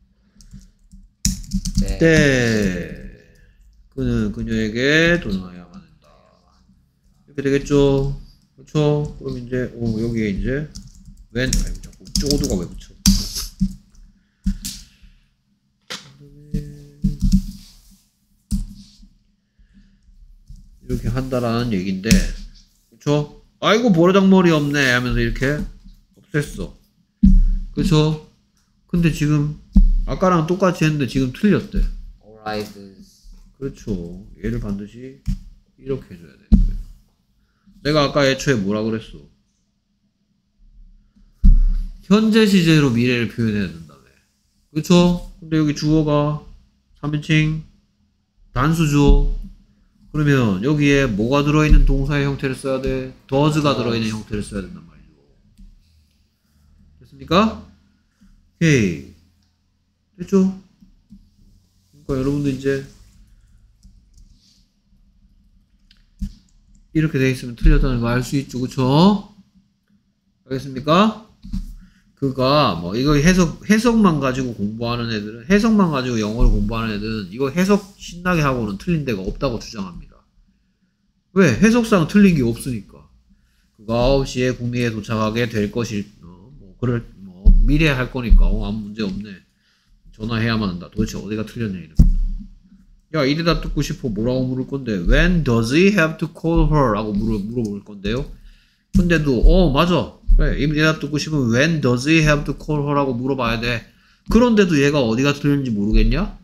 네. 때 그는 그녀에게 도전하여야만 한다. 이렇게 되겠죠? 그렇죠? 그럼 이제 오 여기에 이제 when 아이고 자꾸 쪼두가 왜 붙여? 이렇게 한다라는 얘기인데, 그쵸? 아이고 버르장머리 없네 하면서 이렇게 없앴어. 그쵸? 근데 지금 아까랑 똑같이 했는데 지금 틀렸대. arrives 그렇죠. 얘를 반드시 이렇게 해줘야 돼. 내가 아까 애초에 뭐라 그랬어? 현재 시제로 미래를 표현해야 된다며. 그쵸? 근데 여기 주어가 삼 인칭 단수죠. 그러면 여기에 뭐가 들어있는 동사의 형태를 써야 돼? does가 들어있는 형태를 써야 된단 말이죠. 됐습니까? 오케이. 됐죠? 그러니까 여러분들 이제 이렇게 돼 있으면 틀렸다는 거 알 수 있죠. 그쵸? 알겠습니까? 그가 뭐 이거 해석 해석만 가지고 공부하는 애들은 해석만 가지고 영어를 공부하는 애들은 이거 해석 신나게 하고는 틀린 데가 없다고 주장합니다. 왜? 해석상 틀린 게 없으니까. 그가 아홉 시에 국내에 도착하게 될 것일 어, 뭐 그럴 뭐 미래에 할 거니까 어, 아무 문제 없네. 전화해야만 한다. 도대체 어디가 틀렸냐 이럽니다. 야 이래다 듣고 싶어 뭐라고 물을 건데 When does he have to call her? 라고 물어, 물어볼 건데요. 근데도 어 맞아. 그래 이래다 듣고 싶으면 When does he have to call her? 라고 물어봐야 돼. 그런데도 얘가 어디가 틀렸는지 모르겠냐?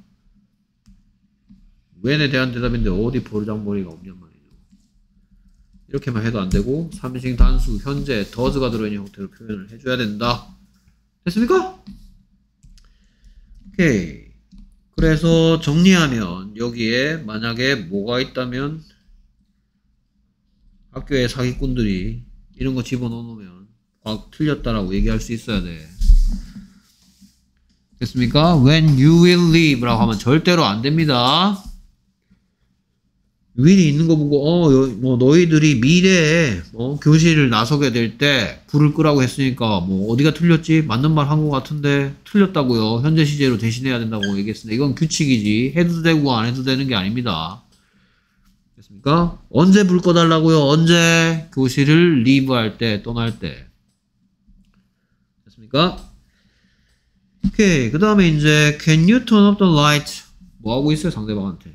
when에 대한 대답인데 어디 버르장머리가 없냔 말이죠. 이렇게만 해도 안 되고 삼 인칭 단수 현재 does가 들어있는 형태로 표현을 해줘야 된다. 됐습니까? 오케이. 그래서 정리하면 여기에 만약에 뭐가 있다면 학교의 사기꾼들이 이런 거 집어넣어 놓으면 과학 틀렸다라고 얘기할 수 있어야 돼. 됐습니까? When you will leave 라고 하면 절대로 안 됩니다. will이 있는 거 보고 어, 여, 뭐 너희들이 미래에 뭐 교실을 나서게 될 때 불을 끄라고 했으니까 뭐 어디가 틀렸지? 맞는 말 한 거 같은데 틀렸다고요. 현재 시제로 대신해야 된다고 얘기했습니다. 이건 규칙이지 해도 되고 안 해도 되는 게 아닙니다. 됐습니까? 언제 불 꺼달라고요? 언제? 교실을 leave 할 때, 떠날 때. 됐습니까? 오케이. 그 다음에 이제 can you turn up the light? 뭐 하고 있어요? 상대방한테.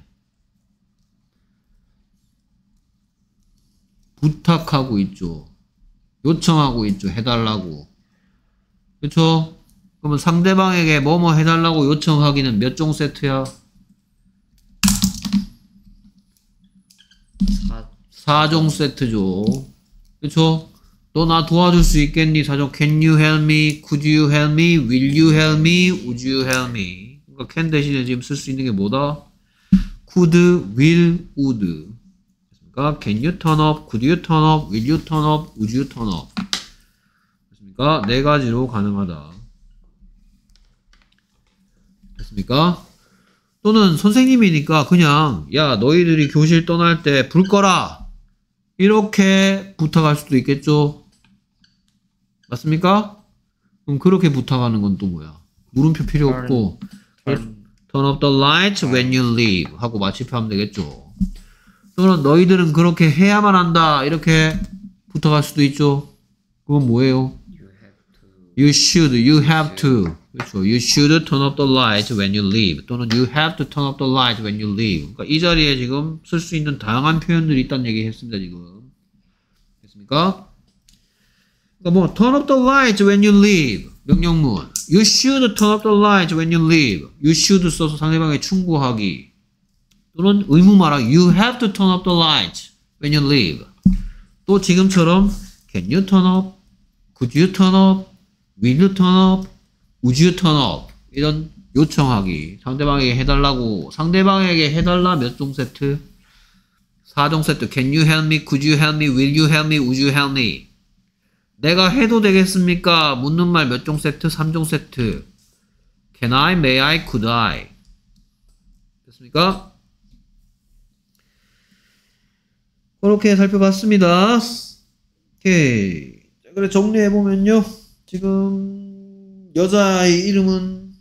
부탁하고 있죠. 요청하고 있죠. 해달라고. 그쵸? 그러면 상대방에게 뭐뭐 해달라고 요청하기는 몇 종 세트야? 사 종 세트죠. 그쵸? 너 나 도와줄 수 있겠니? 사 종. Can you help me? Could you help me? Will you help me? Would you help me? 그러니까 can 대신에 지금 쓸 수 있는 게 뭐다? Could, will, would. 됐습니까? Can you turn up? Could you turn up? Will you turn up? Would you turn up? 됐습니까? 네 가지로 가능하다. 됐습니까? 또는 선생님이니까 그냥 야 너희들이 교실 떠날 때 불 꺼라 이렇게 부탁할 수도 있겠죠. 맞습니까? 그럼 그렇게 부탁하는 건 또 뭐야? 물음표 필요 turn, 없고 turn. turn up the lights when you leave 하고 마치표 하면 되겠죠. 또는 너희들은 그렇게 해야만 한다 이렇게 부탁할 수도 있죠. 그건 뭐예요? You have to You should, you have to. 그렇죠. You should turn up the light when you leave. 또는 you have to turn up the light when you leave. 그러니까 이 자리에 지금 쓸 수 있는 다양한 표현들이 있다는 얘기 했습니다, 지금. 됐습니까? 그러니까 뭐 turn up the lights when you leave. 명령문. You should turn up the lights when you leave. You should 써서 상대방에 충고하기. 또는 의무말하기. You have to turn up the lights when you leave. 또 지금처럼 can you turn up? Could you turn up? Will you turn up? Would you turn up? 이런 요청하기. 상대방에게 해달라고. 상대방에게 해달라 몇 종 세트? 사 종 세트. Can you help me? Could you help me? Will you help me? Would you help me? 내가 해도 되겠습니까? 묻는 말 몇 종 세트? 삼 종 세트. Can I? May I? Could I? 됐습니까? 그렇게 살펴봤습니다. 오케이. 자, 그래 정리해보면요. 지금 여자의 이름은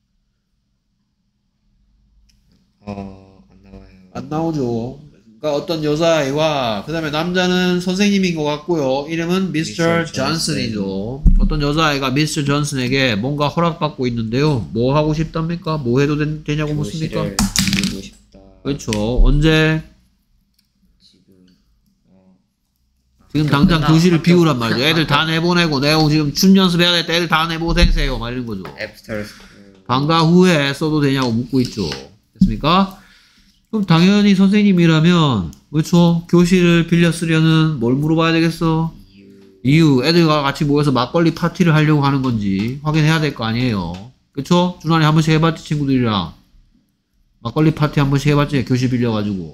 어, 안 나와요. 안 나오죠. 그러니까 어떤 여자아이와 그 다음에 남자는 선생님인 것 같고요. 이름은 미스터 미스터 존슨이죠. 어떤 여자아이가 미스터 존슨에게 뭔가 허락받고 있는데요. 뭐 하고 싶답니까? 뭐 해도 되, 되냐고 묻습니까? 교실을 빌리고 싶다. 그렇죠. 언제? 지금 어, 지금 학교 당장 끝나- 교실을 학교 비우란 끝나- 말이죠. 애들 다 내보내고 내가 지금 춤 연습해야 될 때 애들 다 내보내세요. 막 이런 거죠. After school. 방과 후에 써도 되냐고 묻고 있죠. 됐습니까? 그럼 당연히 선생님이라면 그렇죠. 교실을 빌려 쓰려는 뭘 물어봐야 되겠어? 이유. 애들과 같이 모여서 막걸리 파티를 하려고 하는 건지 확인해야 될 거 아니에요. 그렇죠? 준환이 한 번씩 해봤지 친구들이랑 막걸리 파티 한 번씩 해봤지 교실 빌려가지고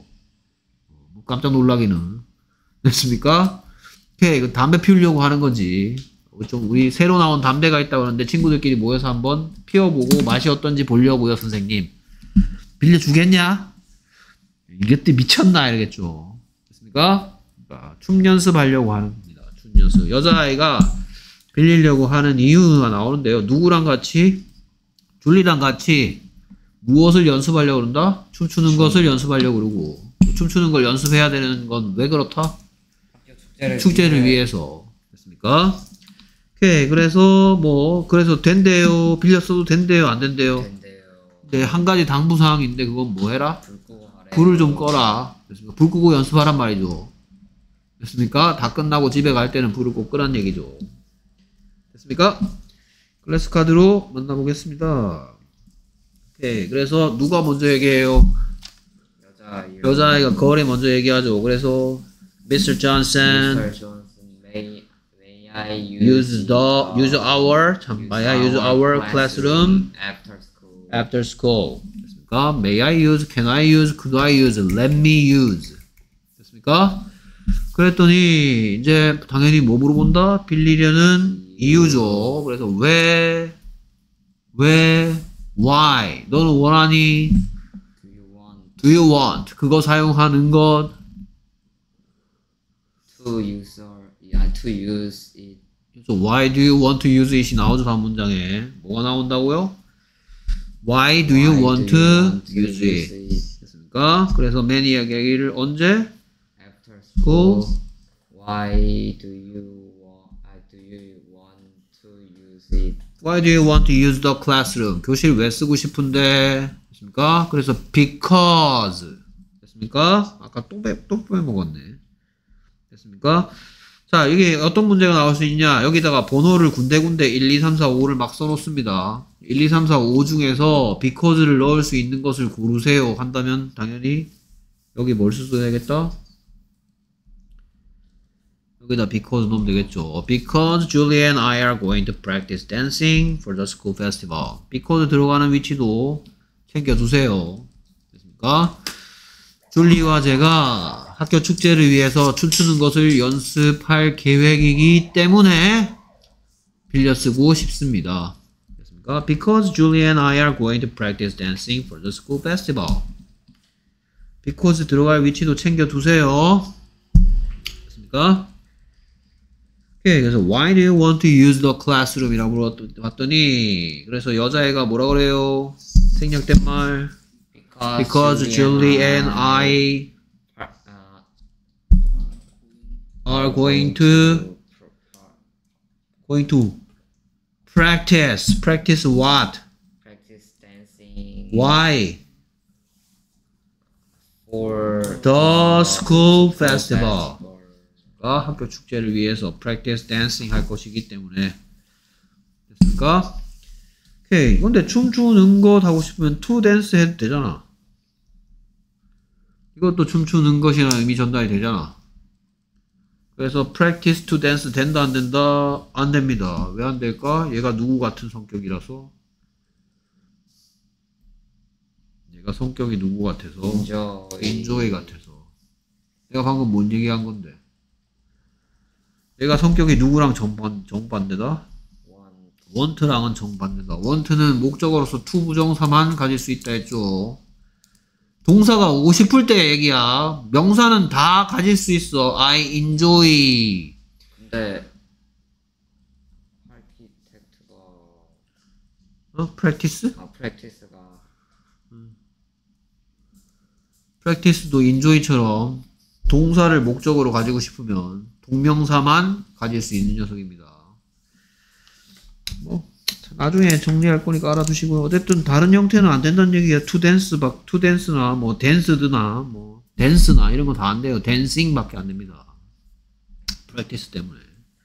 깜짝 놀라기는. 됐습니까? 오케이. 그 담배 피우려고 하는 건지 좀 우리 새로 나온 담배가 있다고 하는데 친구들끼리 모여서 한번 피워보고 맛이 어떤지 보려고요. 선생님 빌려주겠냐? 이것도 미쳤나 이러겠죠. 됐습니까? 그러니까 춤 연습하려고 하는 겁니다. 춤 연습. 여자아이가 빌리려고 하는 이유가 나오는데요. 누구랑 같이? 줄리랑 같이 무엇을 연습하려고 그런다? 춤추는 춤. 것을 연습하려고 그러고 춤추는 걸 연습해야 되는 건 왜 그렇다? 학교 축제를, 축제를 위해 위해서. 됐습니까? 오케이. 그래서 뭐 그래서 된대요. 빌려 써도 된대요. 안 된대요. 된대요. 근데 한 가지 당부사항인데 그건 뭐 해라? 불 끄고 하래. 불을 좀 꺼라. 됐습니까? 불 끄고 연습하란 말이죠. 됐습니까? 다 끝나고 집에 갈 때는 불을 꼭 끄란 얘기죠. 됐습니까? 클래스 카드로 만나보겠습니다. 오케이. 그래서 누가 먼저 얘기해요? 여자 여자아이가 거래 먼저 얘기하죠. 그래서 미스터 존슨 Mister Johnson, may may I use, use the use our 참 may I use our classroom after school? after school. 됐습니까? May I use, can I use, could I use, let me use. 됐습니까? 그랬더니 이제 당연히 뭐 물어본다? 빌리려는 이유죠. 그래서 왜, 왜, why? 너는 원하니? Do you want Do you want? 그거 사용하는 것. to use or yeah, to use it? 그래서 why do you want to use it이 나오죠. 다음 문장에. 뭐가 나온다고요? Why do you Why want do to you want to use it? it? 됐습니까? 그래서 매니아의 얘기를 언제? After School. school. Why do you want? Uh, do you want to use it? Why do you want to use the classroom? 교실 왜 쓰고 싶은데? 됐습니까? 그래서 because. 됐습니까? 아까 또 빼, 또 빼먹었네. 됐습니까? 자, 이게 어떤 문제가 나올 수 있냐? 여기다가 번호를 군데군데 일, 이, 삼, 사, 오를 막 써놓습니다. 일, 이, 삼, 사, 오 중에서 because를 넣을 수 있는 것을 고르세요. 한다면 당연히 여기 뭘 써야겠다? 여기다 because 넣으면 되겠죠. Because Julie and I are going to practice dancing for the school festival. because 들어가는 위치도 챙겨두세요. 됐습니까? 줄리와 제가 학교 축제를 위해서 춤추는 것을 연습할 계획이기 때문에 빌려 쓰고 싶습니다. 됐습니까? Because Julie and I are going to practice dancing for the school festival. because 들어갈 위치도 챙겨두세요. 됐습니까? 오케이. 그래서 why do you want to use the classroom? 이라고 물어봤더니 그래서 여자애가 뭐라 그래요? 생략된 말 Because, Because Julie and I uh, are going to going to practice. Practice what? practice dancing Why? for The school festival. 됐습니까? 학교 축제를 위해서 practice dancing 할 것이기 때문에. 됐습니까? 오케이. 근데 춤추는 것 하고 싶으면 to dance 해도 되잖아. 이것도 춤추는 것이라는 의미 전달이 되잖아. 그래서 practice to dance 된다 안 된다? 안 됩니다. 왜 안 될까? 얘가 누구 같은 성격이라서. 얘가 성격이 누구 같아서? enjoy. enjoy 같아서. 내가 방금 뭔 얘기한 건데? 얘가 성격이 누구랑 정반, 정반대다? want. want랑은 정반대다. want는 목적어로서 to 부정사만 가질 수 있다 했죠. 동사가 오고 싶을 때 얘기야. 명사는 다 가질 수 있어. I enjoy. 근데 architect가 어? practice? 아 practice가 practice도 enjoy처럼 동사를 목적으로 가지고 싶으면 동명사만 가질 수 있는 녀석입니다. 뭐 나중에 정리할 거니까 알아두시고요. 어쨌든 다른 형태는 안 된다는 얘기야. to dance, 박, to dance나 뭐 dance드나 뭐 dance나 이런 거 다 안 돼요. dancing밖에 안 됩니다. practice 때문에.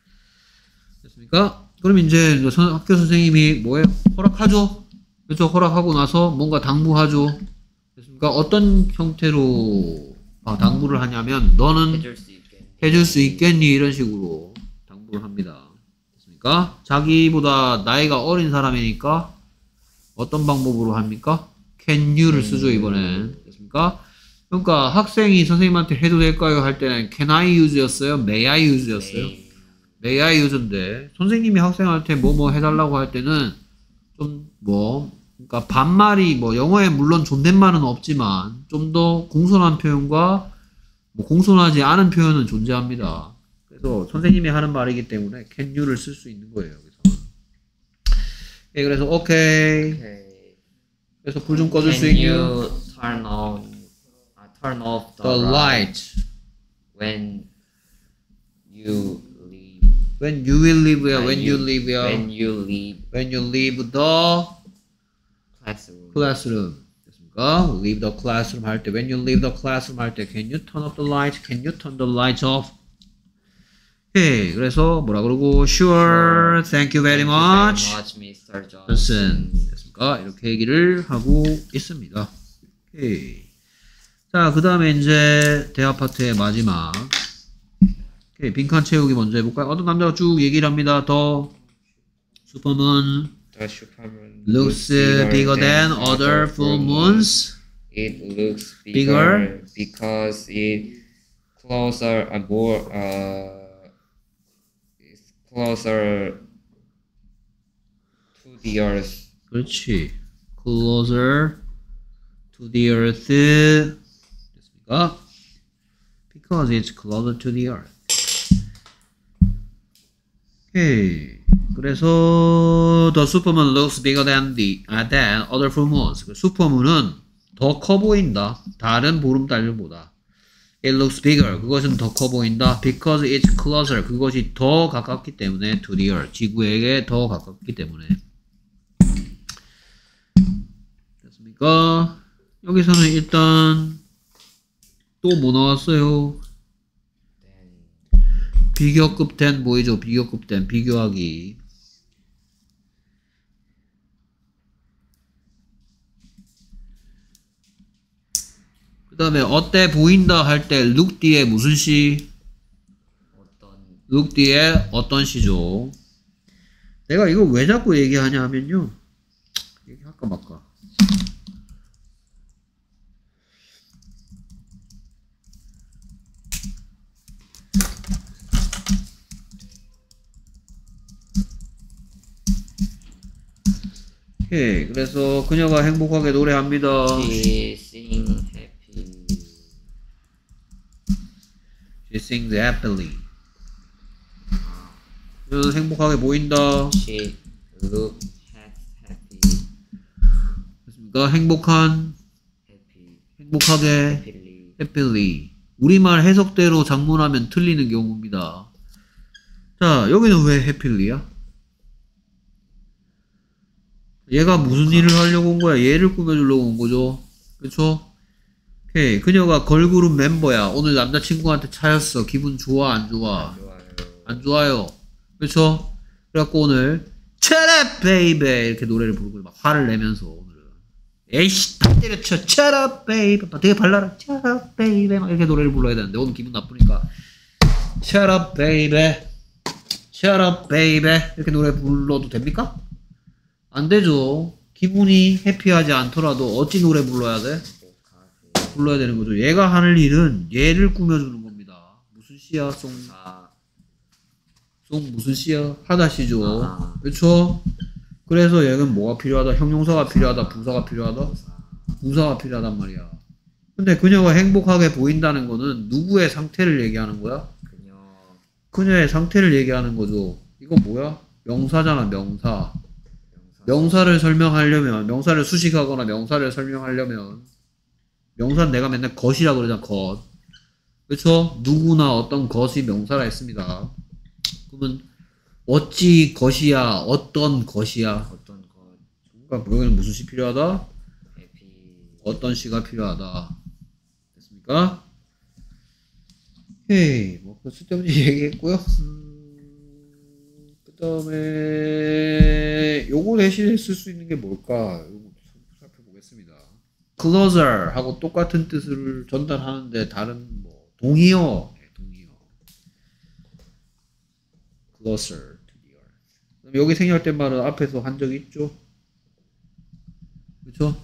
됐습니까? 그럼 이제 선, 학교 선생님이 뭐예요? 허락하죠? 그렇죠? 허락하고 나서 뭔가 당부하죠? 됐습니까? 어떤 형태로 아, 당부를 하냐면 너는 해줄 수 있겠니? 해줄 수 있겠니? 이런 식으로 당부를 합니다. 됐습니까? 자기보다 나이가 어린 사람이니까 어떤 방법으로 합니까? can you를 쓰죠 이번엔. 됐습니까? 그러니까 학생이 선생님한테 해도 될까요? 할 때는 can I use였어요? may I use였어요? may I use인데 선생님이 학생한테 뭐 뭐 해달라고 할 때는 좀 뭐 그러니까 반말이 뭐 영어에 물론 존댓말은 없지만 좀 더 공손한 표현과 뭐 공손하지 않은 표현은 존재합니다. 그래서 선생님이 하는 말이기 때문에 can you를 쓸 수 있는 거예요. 여기서. 예, 그래서 오케이. Okay. 그래서 불 좀 꺼줄 수 Can 있냐? you turn on, uh, turn off the, The light. when you leave? When you will leave, when you leave, when you leave when you leave the classroom. classroom. 됐습니까? Leave the classroom 할 때, when you leave the classroom 할 때, can you turn off the light? Can you turn the lights off? 오케이. 그래서 뭐라 그러고, sure, thank you very Thank much. you very much, 미스터 Johnson. Johnson. 됐습니까? 이렇게 얘기를 하고 있습니다. 오케이. 자, 그 다음에 이제 대화 파트의 마지막. 오케이. 빈칸 채우기 먼저 해볼까요? 어떤 남자가 쭉 얘기를 합니다. 더 슈퍼문 The supermoon looks bigger than other full moons. It looks Bigger? bigger, because it closer and more uh it's closer to the earth. 그렇지. Closer to the earth. 됐습니까? Because it's closer to the earth. 오케이. 그래서 the supermoon looks bigger than the uh, than other full moons. 그 슈퍼문은 더 커 보인다. 다른 보름달들보다. It looks bigger. 그것은 더 커 보인다. Because it's closer. 그것이 더 가깝기 때문에 to the earth. 지구에게 더 가깝기 때문에. 됐습니까? 여기서는 일단 또 뭐 나왔어요? 비교급 된 뭐이죠? 비교급 된 비교하기. 그 다음에 어때 보인다 할 때 look 뒤에 무슨 시? 어떤 look 뒤에 어떤 시죠? 내가 이거 왜 자꾸 얘기하냐 하면요. 얘기할까 말까. 오케이. 그래서 그녀가 행복하게 노래합니다. she sing happy. She sings happily. 그녀는 행복하게 보인다. She look happy. 됐습니까? 행복한, happy. 행복하게, happily. happily. 우리말 해석대로 작문하면 틀리는 경우입니다. 자, 여기는 왜 happy야? 얘가 무슨 일을 하려고 온 거야? 얘를 꾸며주려고 온 거죠. 그쵸? 오케이. 그녀가 걸그룹 멤버야. 오늘 남자친구한테 차였어. 기분 좋아, 안 좋아? 좋아요. 안 좋아요. 그렇죠? 그래갖고 오늘 Shut up, baby 이렇게 노래를 부르고 막 화를 내면서 오늘은 에이씨 다 때려쳐 Shut up, baby 되게 발라라 Shut up, baby 막 이렇게 노래를 불러야 되는데 오늘 기분 나쁘니까 Shut up, baby Shut up, baby 이렇게 노래 불러도 됩니까? 안 되죠. 기분이 해피하지 않더라도 어찌 노래 불러야 돼? 불러야 되는 거죠. 얘가 하는 일은 얘를 꾸며주는 겁니다. 무슨 시야? 송, 아, 송 무슨 시야? 하다시죠. 아. 그렇죠? 그래서 얘는 뭐가 필요하다? 형용사가 필요하다? 부사가 필요하다? 부사가 필요하단 말이야. 근데 그녀가 행복하게 보인다는 거는 누구의 상태를 얘기하는 거야? 그녀. 그녀의 상태를 얘기하는 거죠. 이거 뭐야? 명사잖아, 명사. 명사를 설명하려면, 명사를 수식하거나 명사를 설명하려면, 명사는 내가 맨날 것이라고 그러잖아, 것. 그쵸? 누구나 어떤 것이 명사라 했습니다. 그러면, 어찌 것이야, 어떤 것이야. 어떤 것. 그러니까 여기는 무슨 시 필요하다? 해피. 어떤 시가 필요하다. 됐습니까? 오케이. 뭐, 그 쓸데없이 얘기했고요. 음, 그 다음에, 요거 대신에 쓸 수 있는 게 뭘까? 요거 살펴보겠습니다. closer 하고 똑같은 뜻을 전달하는데 다른 뭐, 동의어. 네, 동의어. closer to the earth. 그럼 여기 생략된 말은 앞에서 한 적이 있죠? 그쵸?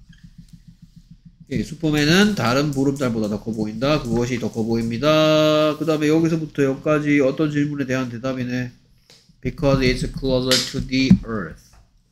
예, 슈퍼맨은 다른 보름달보다 더 커 보인다. 그것이 더 커 보입니다. 그 다음에 여기서부터 여기까지 어떤 질문에 대한 대답이네. Because it's closer to the earth.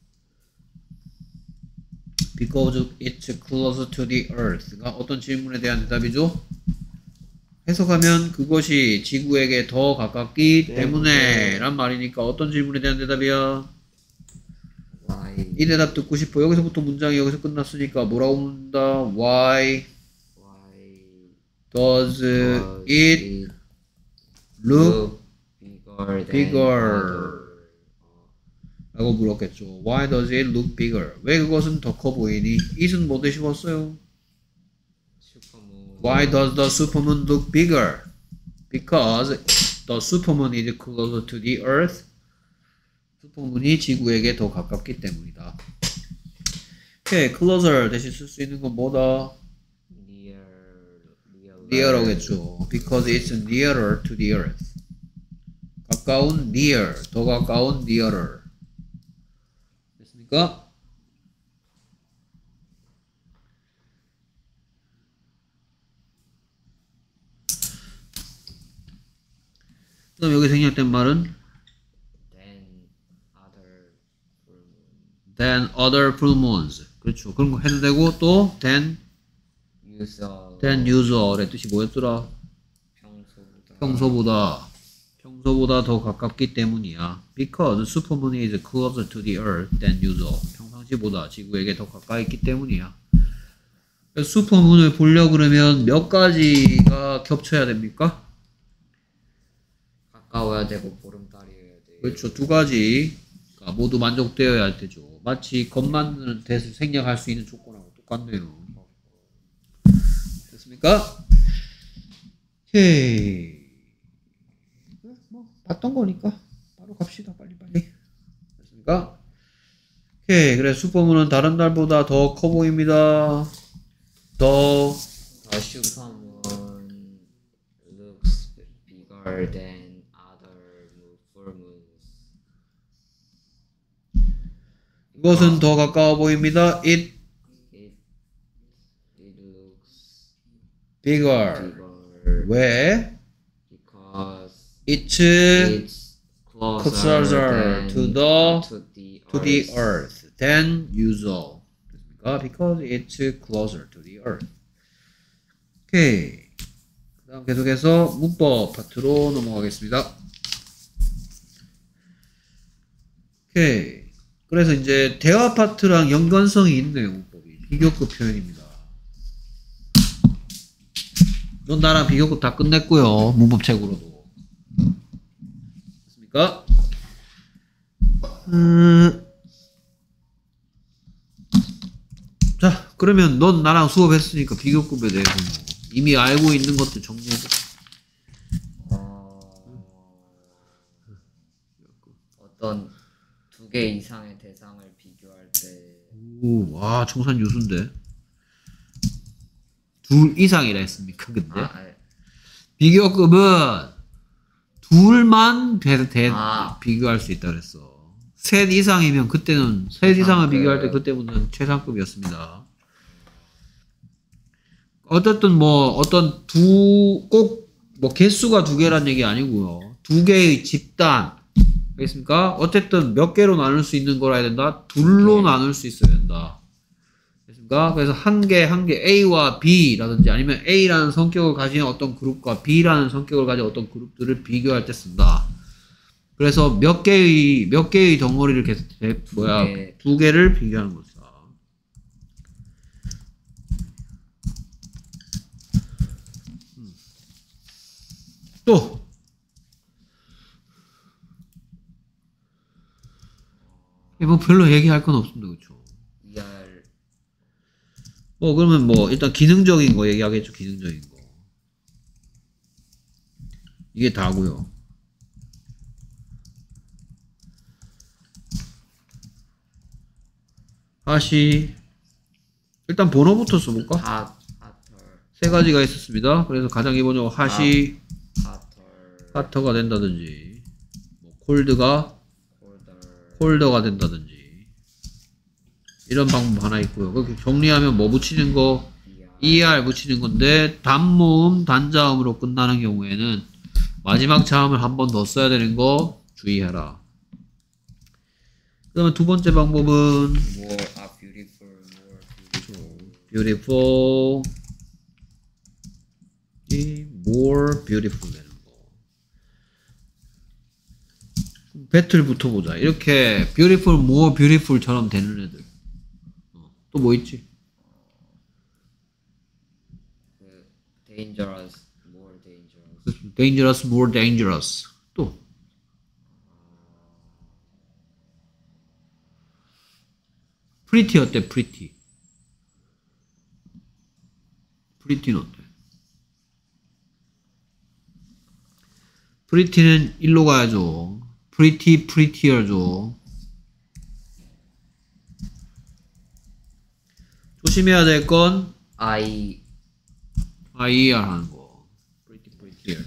Because it's closer to the earth가 어떤 질문에 대한 대답이죠? 해석하면 그것이 지구에게 더 가깝기 때문에 란 말이니까 어떤 질문에 대한 대답이야? Why? 이 대답 듣고 싶어. 여기서부터 문장이 여기서 끝났으니까 뭐라고 묻는다? Why Why does does it look bigger than bigger? other? 라고 물었겠죠. Why does it look bigger? 왜 그것은 더 커 보이니? it은 뭐 대신 왔어요? 슈퍼문. Why does the supermoon look bigger? Because the supermoon is closer to the earth. 슈퍼문이 지구에게 더 가깝기 때문이다. 오케이, closer 대신 쓸 수 있는 건 뭐다? near near near겠죠. Because it's nearer to the earth. 가까운 near, 더 가까운 nearer. 됐습니까? 그럼 여기 생략된 말은 than other full moon. than other full moons. 그렇죠. 그런 거 해도 되고 또 than user than usual의 뜻이 뭐였더라? 평소보다 평소보다 평소보다 더 가깝기 때문이야. Because supermoon is closer to the earth than usual. 평상시보다 지구에게 더 가까이 있기 때문이야. 슈퍼문을 보려 그러면 몇 가지가 겹쳐야 됩니까? 가까워야 되고 보름달이어야 돼. 그렇죠. 두 가지가 모두 만족되어야 할 테죠. 마치 겉 만드는 대수 생략할 수 있는 조건하고 똑같네요. 됐습니까? 오케이. 뭐 봤던 거니까 바로 갑시다. 빨리 빨리. 됐습니까? 오케이. 그래 슈퍼문은 다른 달보다 더 커 보입니다. 더 The supermoon looks bigger than other full moons. 이것은 더 가까워 보입니다. It It it looks bigger. bigger 왜? because It's it's closer, closer than to the to the to the earth. earth than usual. 됐습니까? Because it's closer to the earth. 오케이. 그 다음 계속해서 문법 파트로 넘어가겠습니다. 오케이. 그래서 이제 대화 파트랑 연관성이 있네요. 문법이. 비교급 표현입니다. 넌 나랑 비교급 다 끝냈고요. 문법책으로도. 됐습니까? 음... 자, 그러면 넌 나랑 수업했으니까 비교급에 대해서 뭐 이미 알고 있는 것들 정리해줘. 어, 어떤 두 개 이상의 대상을 비교할 때 오, 와, 청산 유수인데. 둘 이상이라 했습니까, 근데? 아, 아, 비교급은 둘만 대, 대, 아. 비교할 수 있다 그랬어. 셋 이상이면 그때는, 셋 이상을 최상급. 비교할 때 그때부터는 최상급이었습니다. 어쨌든 뭐, 어떤 두, 꼭, 뭐, 개수가 두 개란 얘기 아니고요. 두 개의 집단. 알겠습니까? 어쨌든 몇 개로 나눌 수 있는 거라 해야 된다? 둘로 네. 나눌 수 있어야 된다. 알겠습니까? 그래서 한 개, 한 개, A와 B라든지 아니면 A라는 성격을 가진 어떤 그룹과 B라는 성격을 가진 어떤 그룹들을 비교할 때 쓴다. 그래서 몇 개의, 몇 개의 덩어리를 계속, 뭐야, 개. 두 개를 비교하는 거죠. 음. 또! 뭐 별로 얘기할 건 없습니다. 그쵸? 이알 뭐 그러면 뭐 일단 기능적인 거 얘기하겠죠. 기능적인 거. 이게 다고요. 하시 일단 번호부터 써볼까? 핫 핫털 세 가지가 있었습니다. 그래서 가장 기본적으로 하시 핫털 하터가 된다든지 뭐 콜드가 홀더 홀더가 된다든지 이런 방법 하나 있고요. 그렇게 정리하면 뭐 붙이는 거 이알 붙이는 건데 단모음 단자음으로 끝나는 경우에는 마지막 자음을 한 번 더 써야 되는 거 주의해라. 그 다음에 두 번째 방법은 more are beautiful more beautiful beautiful 이 more beautiful 되는 거. 배틀 붙어보자. 이렇게 beautiful more beautiful처럼 되는 애들. 또 뭐 있지? 그 dangerous more dangerous dangerous more dangerous. 또 pretty 어때? pretty pretty는 어때? pretty는 일로 가야죠. pretty prettyer죠. 조심해야 될 건 I 아이알 하는 거. pretty prettier.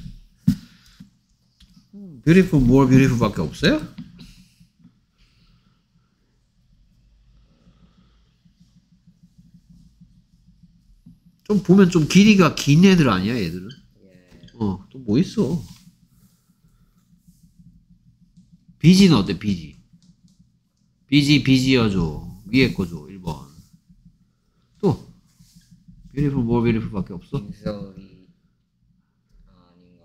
beautiful more beautiful 밖에 없어요? 좀 보면 좀 길이가 긴 애들 아니야, 얘들은? 예 어, 또 뭐 있어? 비지는 어때, 비지? 비지, 비지여줘. 위에 거죠, 일 번. 또, beautiful, more beautiful 밖에 없어? usually 아, 아닌가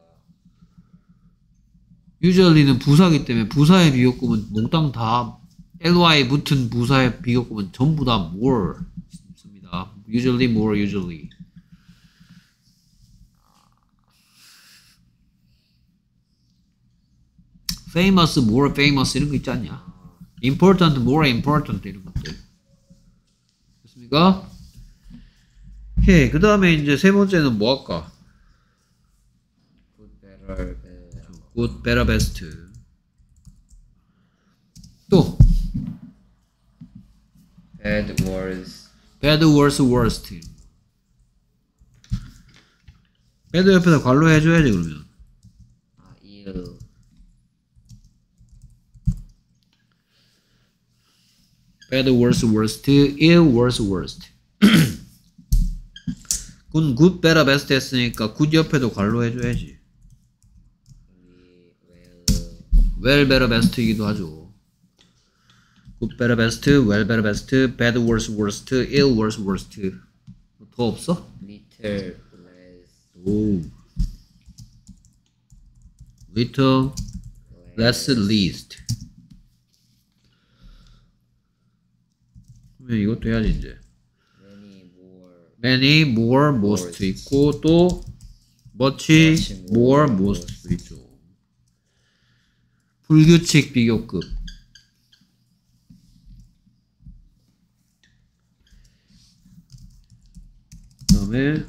usually는 부사기 때문에 부사의 비교급은 몽땅 다 ly 붙은 부사의 비교급은 전부 다 more 씁니다. usually, more, usually. famous, more famous 이런 거 있지 않냐? important, more important 이런 것들. 됐습니까? 오케이. 그 다음에 이제 세 번째는 뭐 할까? good better better good, better, best. 또 bad worse bad, worse, worst. bad 옆에다 괄호 해줘야지 그러면. 아 ill bad, worse, worst, ill, worse, worst. 군 good, better, best 했으니까 good 옆에도 괄호 해줘야지. we well, well better, best이기도 하죠. good, better, best, well, better, best, bad, worse, worst, ill, worse, worst. 더 없어? little less 오. little, less, least. 그러면 이것도 해야지 이제. many more many, more, most Most. 있고 또 much, Much more, more, most도 있죠. 불규칙 비교급. 다음에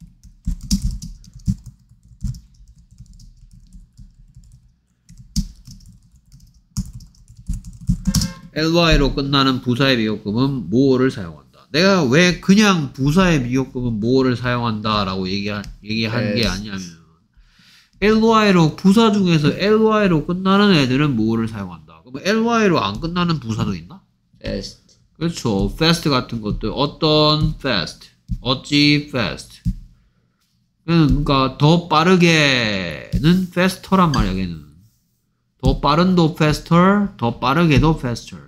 엘와이로 끝나는 부사의 비교급은 more를 사용한다. 내가 왜 그냥 부사의 비교급은 more를 사용한다 라고 얘기한, 얘기한 게 Yes. 아니냐면 엘와이로 부사 중에서 엘와이로 끝나는 애들은 more를 사용한다. 그럼 엘와이로 안 끝나는 부사도 있나? fast, 그렇죠. fast 같은 것들 어떤 fast, 어찌 fast. 그러니까 더 빠르게는 faster란 말이야. 걔는 더 빠른도 faster, 더 빠르게도 faster.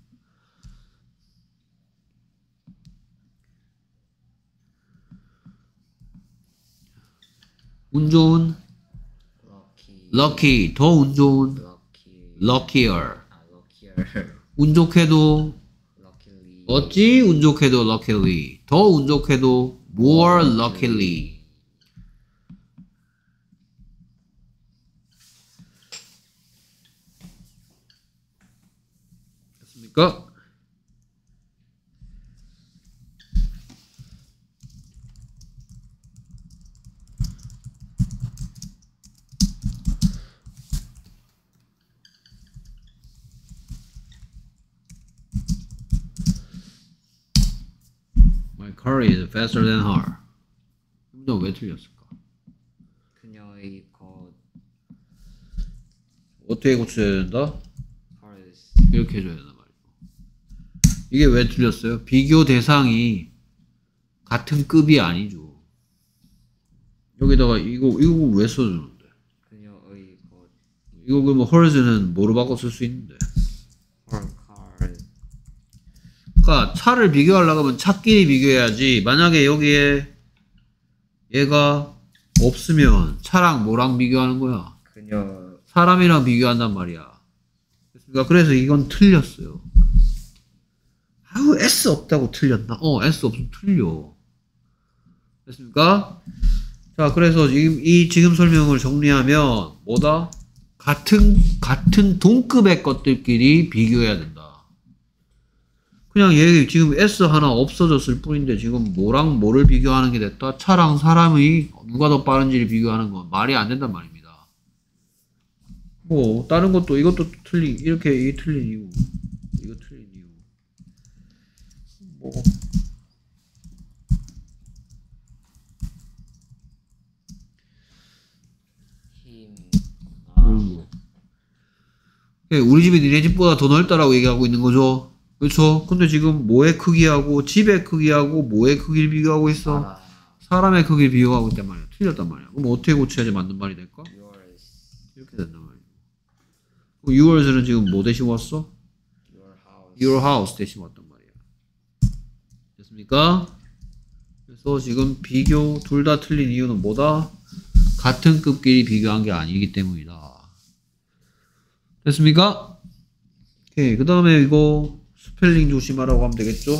운 좋은 lucky, lucky, 더 운 좋은 lucky, luckier. 아, luckier, 운 좋게도 luckily, 어찌 운 좋게도 luckily, 더 운 좋게도 more luckily. 됐습니까? My car is faster than her. 너 왜 틀렸을까? 그녀의 것, 어떻게 고쳐야 된다? hers, 이렇게 해줘야 된단 말이고. 이게 왜 틀렸어요? 비교 대상이 같은 급이 아니죠. 여기다가 이거 이거 왜 써주는데? 그녀의 것, 이거 그러면 her's는 뭐로 바꿔 쓸 수 있는데? her car, 그러니까 차를 비교하려고 하면 차끼리 비교해야지. 만약에 여기에 얘가 없으면 차랑 뭐랑 비교하는 거야? 그녀, 사람이랑 비교한단 말이야. 그러니까 그래서 이건 틀렸어요. 아우 S 없다고 틀렸나? 어 S 없으면 틀려. 됐습니까? 자 그래서 지금 이 지금 설명을 정리하면 뭐다? 같은 같은 동급의 것들끼리 비교해야 된다. 그냥 얘 지금 S 하나 없어졌을 뿐인데 지금 뭐랑 뭐를 비교하는 게 됐다? 차랑 사람이 누가 더 빠른지를 비교하는 건 말이 안 된단 말입니다. 뭐 다른 것도 이것도 틀린 이렇게 이 틀린 이유 이거 틀린 이유 뭐 힘, 그런 거. 예, 우리 집이 니네 집보다 더 넓다라고 얘기하고 있는 거죠. 그렇죠? 근데 지금 뭐의 크기하고 집의 크기하고 뭐의 크기를 비교하고 있어? 사람, 사람의 크기를 비교하고 있단 말이야. 틀렸단 말이야. 그럼 어떻게 고쳐야지 맞는 말이 될까? yours, 이렇게 된단 말이야. yours는 지금 뭐 대신 왔어? your house, your house 대신 왔단 말이야. 됐습니까? 그래서 지금 비교 둘 다 틀린 이유는 뭐다? 같은 급끼리 비교한 게 아니기 때문이다. 됐습니까? 오케이. 그 다음에 이거 스펠링 조심하라고 하면 되겠죠?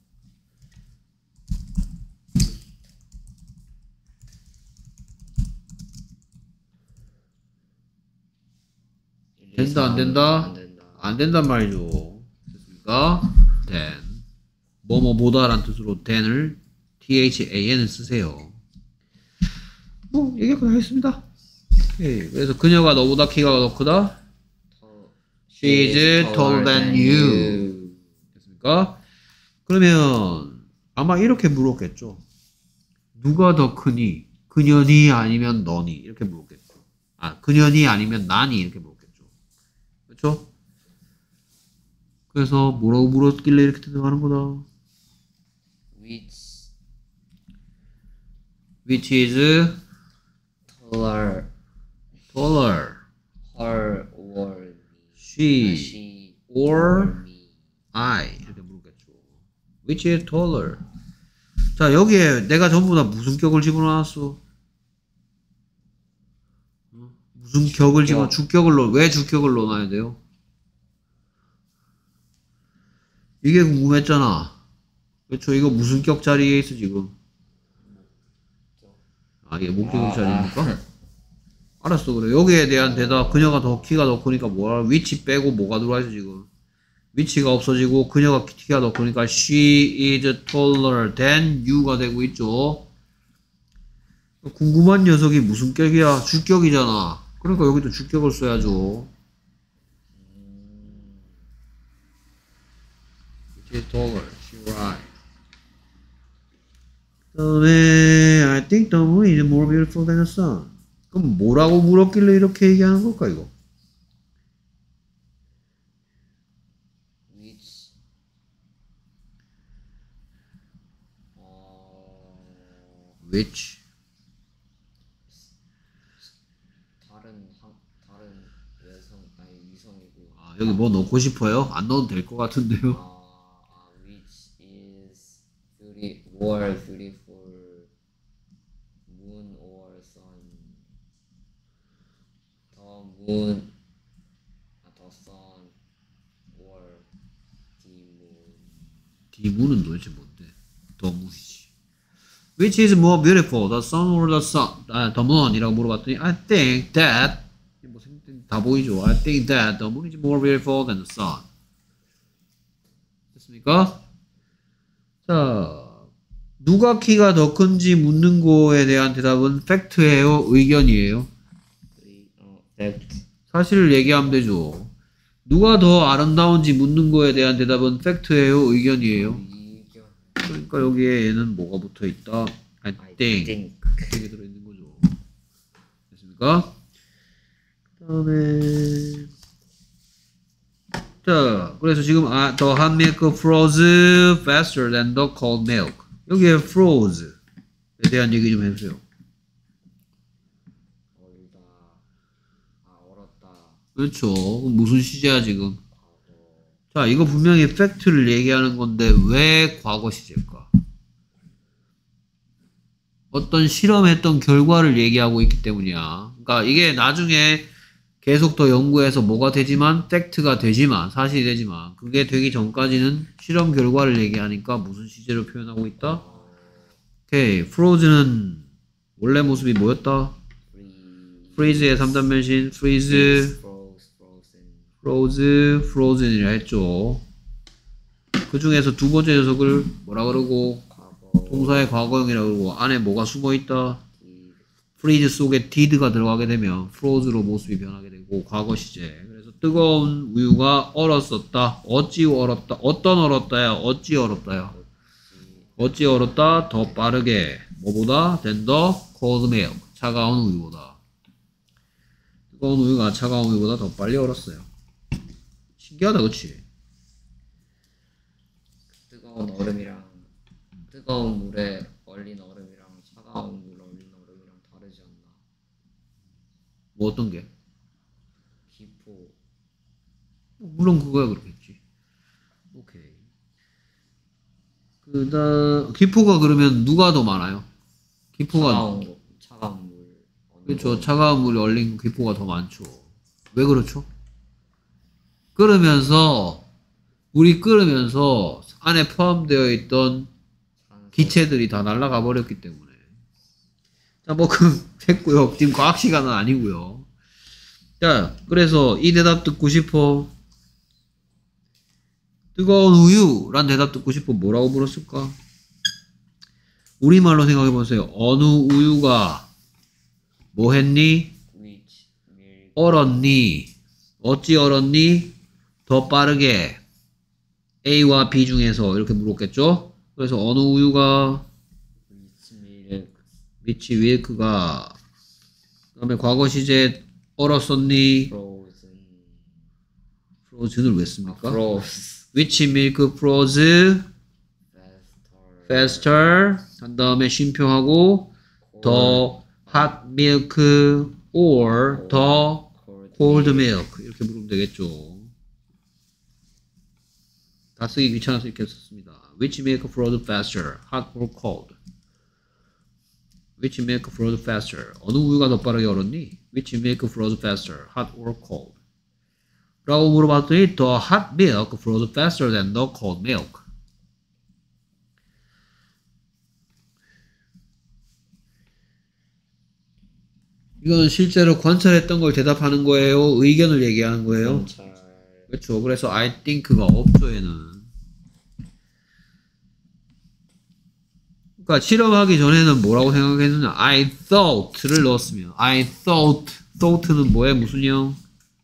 된다 안 된다? 안 된다. 안 된단 말이죠. 됐습니까? then 뭐뭐 보다란 뜻으로 then을 than을 쓰세요. 뭐 얘기 그냥 했습니다. 오케이. 그래서 그녀가 너보다 키가 더 크다. 더- She is taller than you. 됐습니까? 그러면 아마 이렇게 물었겠죠. 누가 더 크니? 그녀니 아니면 너니? 이렇게 물었겠죠. 아, 그녀니 아니면 나니? 이렇게 물었겠죠. 그렇죠? 그래서 뭐라고 물었길래 이렇게 대답하는 거다. which Which is taller, taller? her or me, She she or me. I 이렇게 물었겠죠. Which is taller? 자 여기에 내가 전부 다 무슨 격을 집어넣었어? 어? 무슨 격을 집어? 주격을 넣어. 왜 주격을 넣어놔야 돼요? 이게 궁금했잖아. 그렇죠? 이거 무슨 격 자리에 있어 지금? 아 이게 목격 자리입니까? 알았어 그래. 여기에 대한 대답. 그녀가 더 키가 더 크니까 뭐라? 위치 빼고 뭐가 들어와 있어 지금? 위치가 없어지고 그녀가 키가 더 크니까 she is taller than you가 되고 있죠. 궁금한 녀석이 무슨 격이야? 주격이잖아. 그러니까 여기도 주격을 써야죠. Which is taller? She's right. 그다음에 I think the moon is more beautiful than the sun. 그럼 뭐라고 물었길래 이렇게 얘기하는 걸까 이거? which 어 Which? 다른 한 다른 외성 아니 위성이고 아, 여기 뭐 넣고 싶어요? 안 넣어도 될 것 같은데요. 아, 아 which is beauty more beautiful moon or sun the moon 아, the sun or the moon 디문은 도대체 뭔데? 더 문이지. Which is more beautiful, the sun or the sun? 아, the moon이라고 물어봤더니 I think that 뭐 생각 다 보이죠. I think that the moon is more beautiful than the sun. 됐습니까? 자, 누가 키가 더 큰지 묻는 거에 대한 대답은 팩트예요, 의견이에요? 어, fact 사실을 얘기하면 되죠. 누가 더 아름다운지 묻는 거에 대한 대답은 팩트예요, 의견이에요? 의견 그러니까 여기에 얘는 뭐가 붙어 있다? I I think. think 이게 들어있는 거죠. 됐습니까? 그 다음에 자, 그래서 지금 아, the hot milk froze faster than the cold milk. 여기에 froze에 대한 얘기 좀 해주세요. 얼다 아 얼었다 그렇죠. 그럼 무슨 시제야 지금? 과거 자, 이거 분명히 팩트를 얘기하는 건데 왜 과거 시제일까? 어떤 실험했던 결과를 얘기하고 있기 때문이야. 그러니까 이게 나중에 계속 더 연구해서 뭐가 되지만 팩트가 되지만 사실이 되지만 그게 되기 전까지는 실험 결과를 얘기하니까 무슨 시제로 표현하고 있다? 오케이. froze는 원래 모습이 뭐였다? freeze의 삼 단 변신 freeze, froze frozen froze, frozen이라 했죠. 그 중에서 두 번째 녀석을 뭐라 그러고 과거 동사의 과거형이라 그러고 안에 뭐가 숨어 있다? did freeze 속에 did가 들어가게 되면 froze로 모습이 변하게 되고 과거 시제. 그래서 뜨거운 우유가 얼었었다. 어찌 얼었다? 어떤 얼었다야? 어찌 얼었다야? 어찌 얼었다? 더 빠르게. 뭐보다? than the cold milk. 차가운 우유보다. 뜨거운 우유가 차가운 우유보다 더 빨리 얼었어요. 신기하다, 그치? 뜨거운 얼음이랑 뜨거운 물에 얼린 얼음이랑 차가운 물 얼린 얼음이랑 다르지 않나? 뭐 어떤 게? 기포 물론 그거야 그렇겠지. 오케이. 그다음 기포가 그러면 누가 더 많아요? 기포가 차가운 거, 차가운 물 어느 그렇죠. 거? 차가운 물이 얼린 기포가 더 많죠. 왜 그렇죠? 끓으면서 물이 끓으면서 안에 포함되어 있던 산소. 기체들이 다 날아가 버렸기 때문에. 자, 뭐 그 됐고요. 지금 과학 시간은 아니고요. 자, 그래서 이 대답 듣고 싶어. 뜨거운 우유란 대답 듣고 싶어. 뭐라고 물었을까? 우리말로 생각해 보세요. 어느 우유가 뭐 했니? which milk 얼었니? 어찌 얼었니? 더 빠르게 A와 B 중에서 이렇게 물었겠죠? 그래서 어느 우유가 which milk 미치 밀크가 그 다음에 과거 시제 얼었었니? frozen frozen을 왜 씁니까? froze Which milk froze faster faster 한 다음에 쉼표하고 the hot milk or the cold cold milk 이렇게 물으면 되겠죠. 다 쓰기 귀찮아서 이렇게 썼습니다. Which milk froze faster, hot or cold? Which milk froze faster? 어느 우유가 더 빠르게 얼었니? Which milk froze faster, hot or cold? 라고 물어봤더니 the hot milk froze faster than the cold milk. 이건 실제로 관찰했던 걸 대답하는 거예요? 의견을 얘기하는 거예요? 관찰 그렇죠. 그래서 I think가 없죠, 얘는. 그러니까 그러니까 실험하기 전에는 뭐라고 생각했느냐? I thought를 넣었으면 I thought, thought는 뭐에 무슨 형?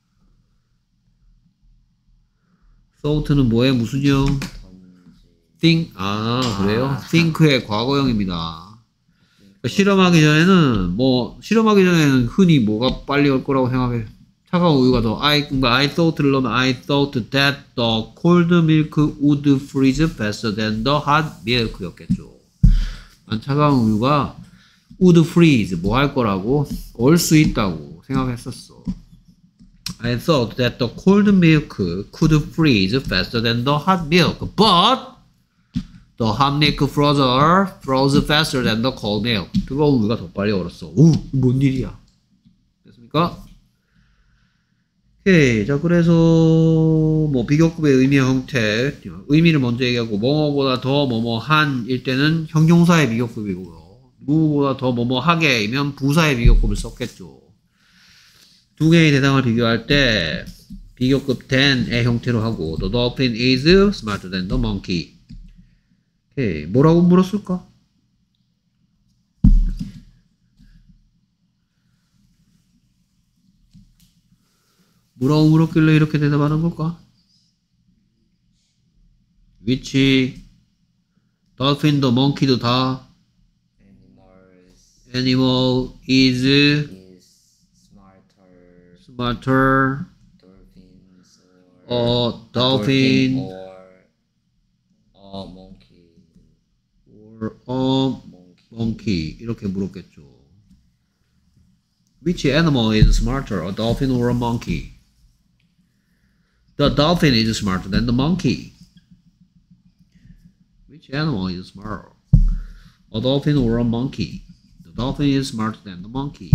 thought는 뭐에 무슨 형? think, 아 그래요? think의 과거형입니다. 그러니까 실험하기 전에는 뭐 실험하기 전에는 흔히 뭐가 빨리 올 거라고 생각해. 차가운 우유가 더 I, 그러니까 I thought를 넣으면 I thought that the cold milk would freeze faster than the hot milk 였겠죠. 난 차가운 우유가 would freeze 뭐 할 거라고 얼 수 있다고 생각했었어. I thought that the cold milk could freeze faster than the hot milk, but the hot milk froze, froze faster than the cold milk. 뜨거운 우유가 더 빨리 얼었어. 오, 뭔 일이야? 됐습니까? 오케이. 자, 그래서 뭐 비교급의 의미의 형태, 의미를 먼저 얘기하고 뭐뭐보다 더 뭐뭐한일 때는 형용사의 비교급이고요. 누구보다 더 뭐뭐하게이면 부사의 비교급을 썼겠죠. 두 개의 대상을 비교할 때 비교급 than의 형태로 하고 the dolphin is smarter than the monkey. 오케이. 뭐라고 물었을까? 뭐라고 물었길래 이렇게 대답하는 걸까? Which dolphin, the monkey도 다 animals animal is is smarter smarter dolphins or or a dolphin or a monkey or a monkey monkey 이렇게 물었겠죠. Which animal is smarter, a dolphin or a monkey? The dolphin is smarter than the monkey. Which animal is smarter, a dolphin or a monkey? The dolphin is smarter than the monkey.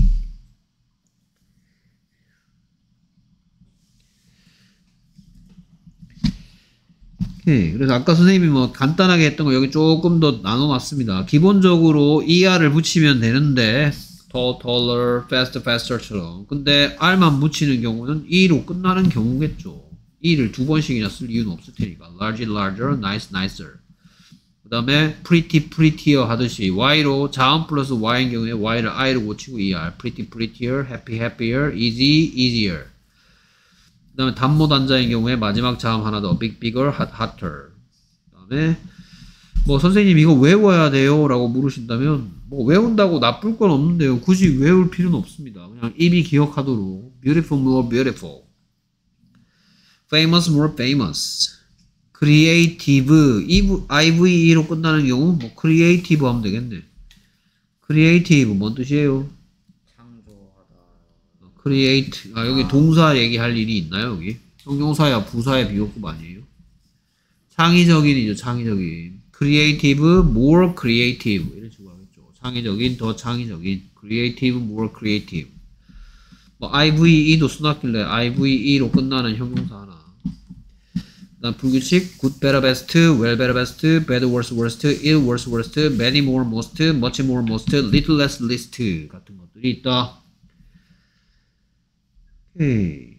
오케이. 그래서 아까 선생님이 뭐 간단하게 했던 거 여기 조금 더 나눠놨습니다. 기본적으로 er를 붙이면 되는데 tall, taller, faster, faster처럼. 근데 r만 붙이는 경우는 e로 끝나는 경우겠죠. e를 두 번씩이나 쓸 이유는 없을 테니까. large, larger, nice, nicer. 그 다음에 pretty, prettier 하듯이 y로 자음 플러스 y인 경우에 y를 i로 고치고 er. pretty, prettier, happy, happier, easy, easier. 그 다음에 단모 단자인 경우에 마지막 자음 하나 더 big, bigger, hot, hotter. 그 다음에 뭐 선생님 이거 외워야 돼요 라고 물으신다면 뭐 외운다고 나쁠 건 없는데요. 굳이 외울 필요는 없습니다. 그냥 입이 기억하도록 beautiful, more beautiful, famous, more famous, creative, ive로 끝나는 경우 뭐 creative 하면 되겠네. creative 뭔 뜻이에요? 창조하다 create, 아 여기 동사 얘기할 일이 있나요 여기? 형용사야 부사의 비교급 아니에요? 창의적인이죠. 창의적인. creative, more creative 이런 식으로 하겠죠. 창의적인, 더 창의적인. creative, more creative. 뭐 ive도 써놨길래 ive로 끝나는 형용사 하나. 그다음 불규칙 good, better, best, well, better, best, bad, worse, worst, ill, worse, worst, many, more, most, much, more, most, little, less, least 같은 것들이 있다. 오케이.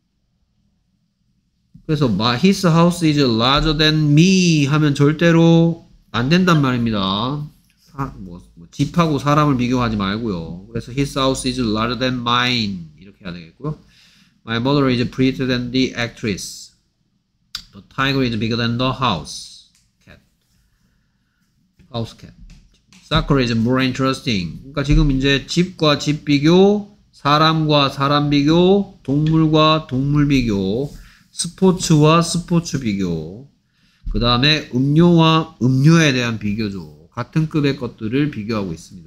그래서 his house is larger than me 하면 절대로 안 된단 말입니다. 사, 뭐, 뭐 집하고 사람을 비교하지 말고요. 그래서 his house is larger than mine 이렇게 해야 되겠고요. My mother is prettier than the actress. The tiger is bigger than the house cat. house cat. Soccer is more interesting. 그러니까 지금 이제 집과 집 비교, 사람과 사람 비교, 동물과 동물 비교, 스포츠와 스포츠 비교, 그 다음에 음료와 음료에 대한 비교죠. 같은 급의 것들을 비교하고 있습니다.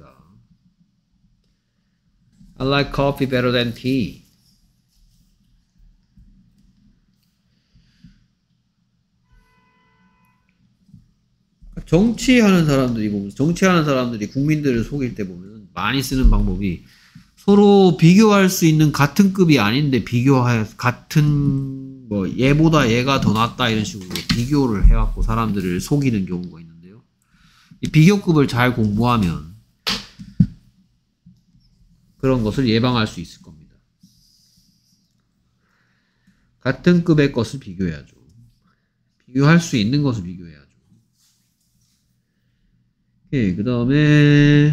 I like coffee better than tea. 정치하는 사람들이 보면, 정치하는 사람들이 국민들을 속일 때 보면 많이 쓰는 방법이 서로 비교할 수 있는 같은 급이 아닌데 비교하여 같은 뭐 얘보다 얘가 더 낫다 이런 식으로 비교를 해갖고 사람들을 속이는 경우가 있는데요. 이 비교급을 잘 공부하면 그런 것을 예방할 수 있을 겁니다. 같은 급의 것을 비교해야죠. 비교할 수 있는 것을 비교해야죠. 오케이, 그 다음에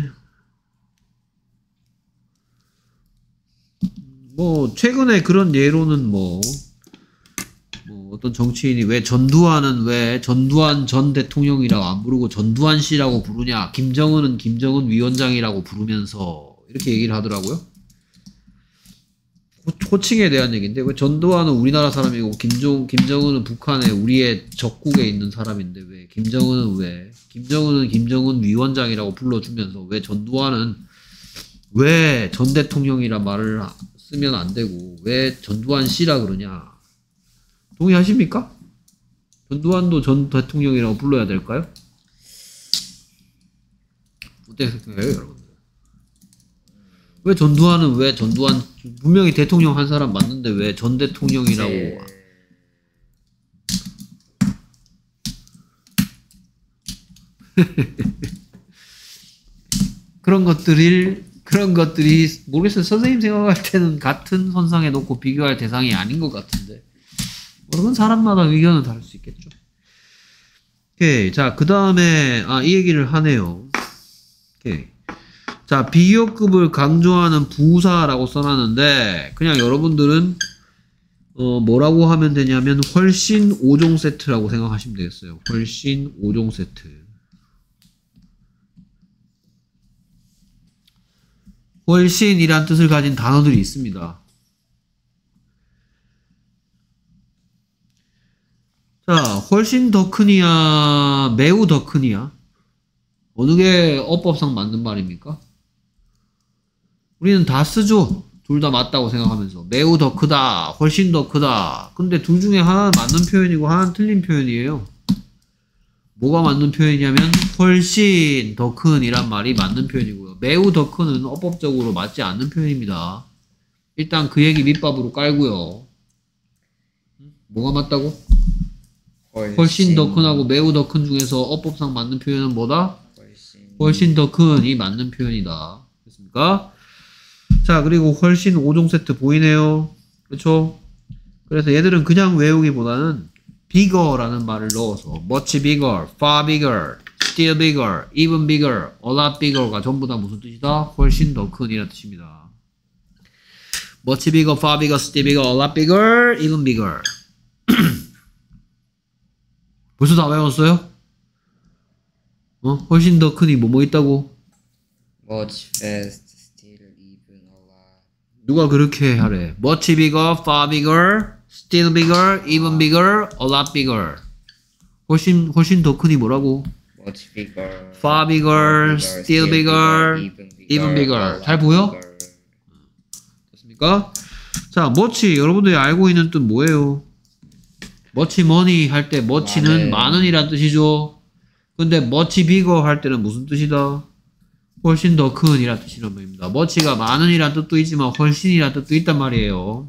뭐 최근에 그런 예로는 뭐, 뭐 어떤 정치인이 왜 전두환은 왜 전두환 전 대통령이라고 안 부르고 전두환 씨라고 부르냐, 김정은은 김정은 위원장이라고 부르면서 이렇게 얘기를 하더라고요. 호, 호칭에 대한 얘기인데 왜 전두환은 우리나라 사람이고 김정, 김정은은 북한의 우리의 적국에 있는 사람인데 왜 김정은은 왜 김정은은 김정은 위원장이라고 불러주면서 왜 전두환은 왜 전 대통령이란 말을 쓰면 안 되고 왜 전두환 씨라 그러냐. 동의하십니까? 전두환도 전 대통령이라고 불러야 될까요? 어떻게 생각해요, 여러분들? 왜 전두환은 왜 전두환 분명히 대통령 한 사람 맞는데 왜 전 대통령이라고? 네. 그런 것들이 그런 것들이 모르겠어요. 선생님 생각할 때는 같은 선상에 놓고 비교할 대상이 아닌 것 같은데. 물론 사람마다 의견은 다를 수 있겠죠. 오케이. 자, 그 다음에, 아, 이 얘기를 하네요. 오케이. 자, 비교급을 강조하는 부사라고 써놨는데, 그냥 여러분들은, 어, 뭐라고 하면 되냐면, 훨씬 오 종 세트라고 생각하시면 되겠어요. 훨씬 오 종 세트. 훨씬이란 뜻을 가진 단어들이 있습니다. 자, 훨씬 더 크니야, 매우 더 크니야? 어느 게 어법상 맞는 말입니까? 우리는 다 쓰죠. 둘 다 맞다고 생각하면서. 매우 더 크다, 훨씬 더 크다. 근데 둘 중에 하나는 맞는 표현이고 하나는 틀린 표현이에요. 뭐가 맞는 표현이냐면 훨씬 더 큰 이란 말이 맞는 표현이고요. 매우 더 큰은 어법적으로 맞지 않는 표현입니다. 일단 그 얘기 밑밥으로 깔고요. 뭐가 맞다고? 훨씬, 훨씬 더 큰하고 매우 더 큰 중에서 어법상 맞는 표현은 뭐다? 훨씬, 훨씬 더 큰이 맞는 표현이다. 됐습니까? 자, 그리고 훨씬 오 종 세트 보이네요. 그렇죠? 그래서 얘들은 그냥 외우기보다는 bigger라는 말을 넣어서 much bigger, far bigger, still bigger, even bigger, a lot bigger가 전부 다 무슨 뜻이다? 훨씬 더 큰 이라는 뜻입니다. much bigger, far bigger, still bigger, a lot bigger, even bigger. 벌써 다 외웠어요? 어? 훨씬 더 크니 뭐뭐 있다고? much fast, still even a lot. 누가 그렇게 하래? much bigger, far bigger, still bigger, even bigger, a lot bigger. 훨씬 훨씬 더 크니 뭐라고? much bigger, far bigger, still bigger, even bigger, even bigger. a lot 잘 보여? bigger. 됐습니까? 자, much 여러분들이 알고 있는 뜻 뭐예요? much money 할 때 much는 많은. 많은이란 뜻이죠. 근데 much bigger 할 때는 무슨 뜻이다? 훨씬 더 큰이란 뜻이란 말입니다. much가 많은이란 뜻도 있지만 훨씬이란 뜻도 있단 말이에요.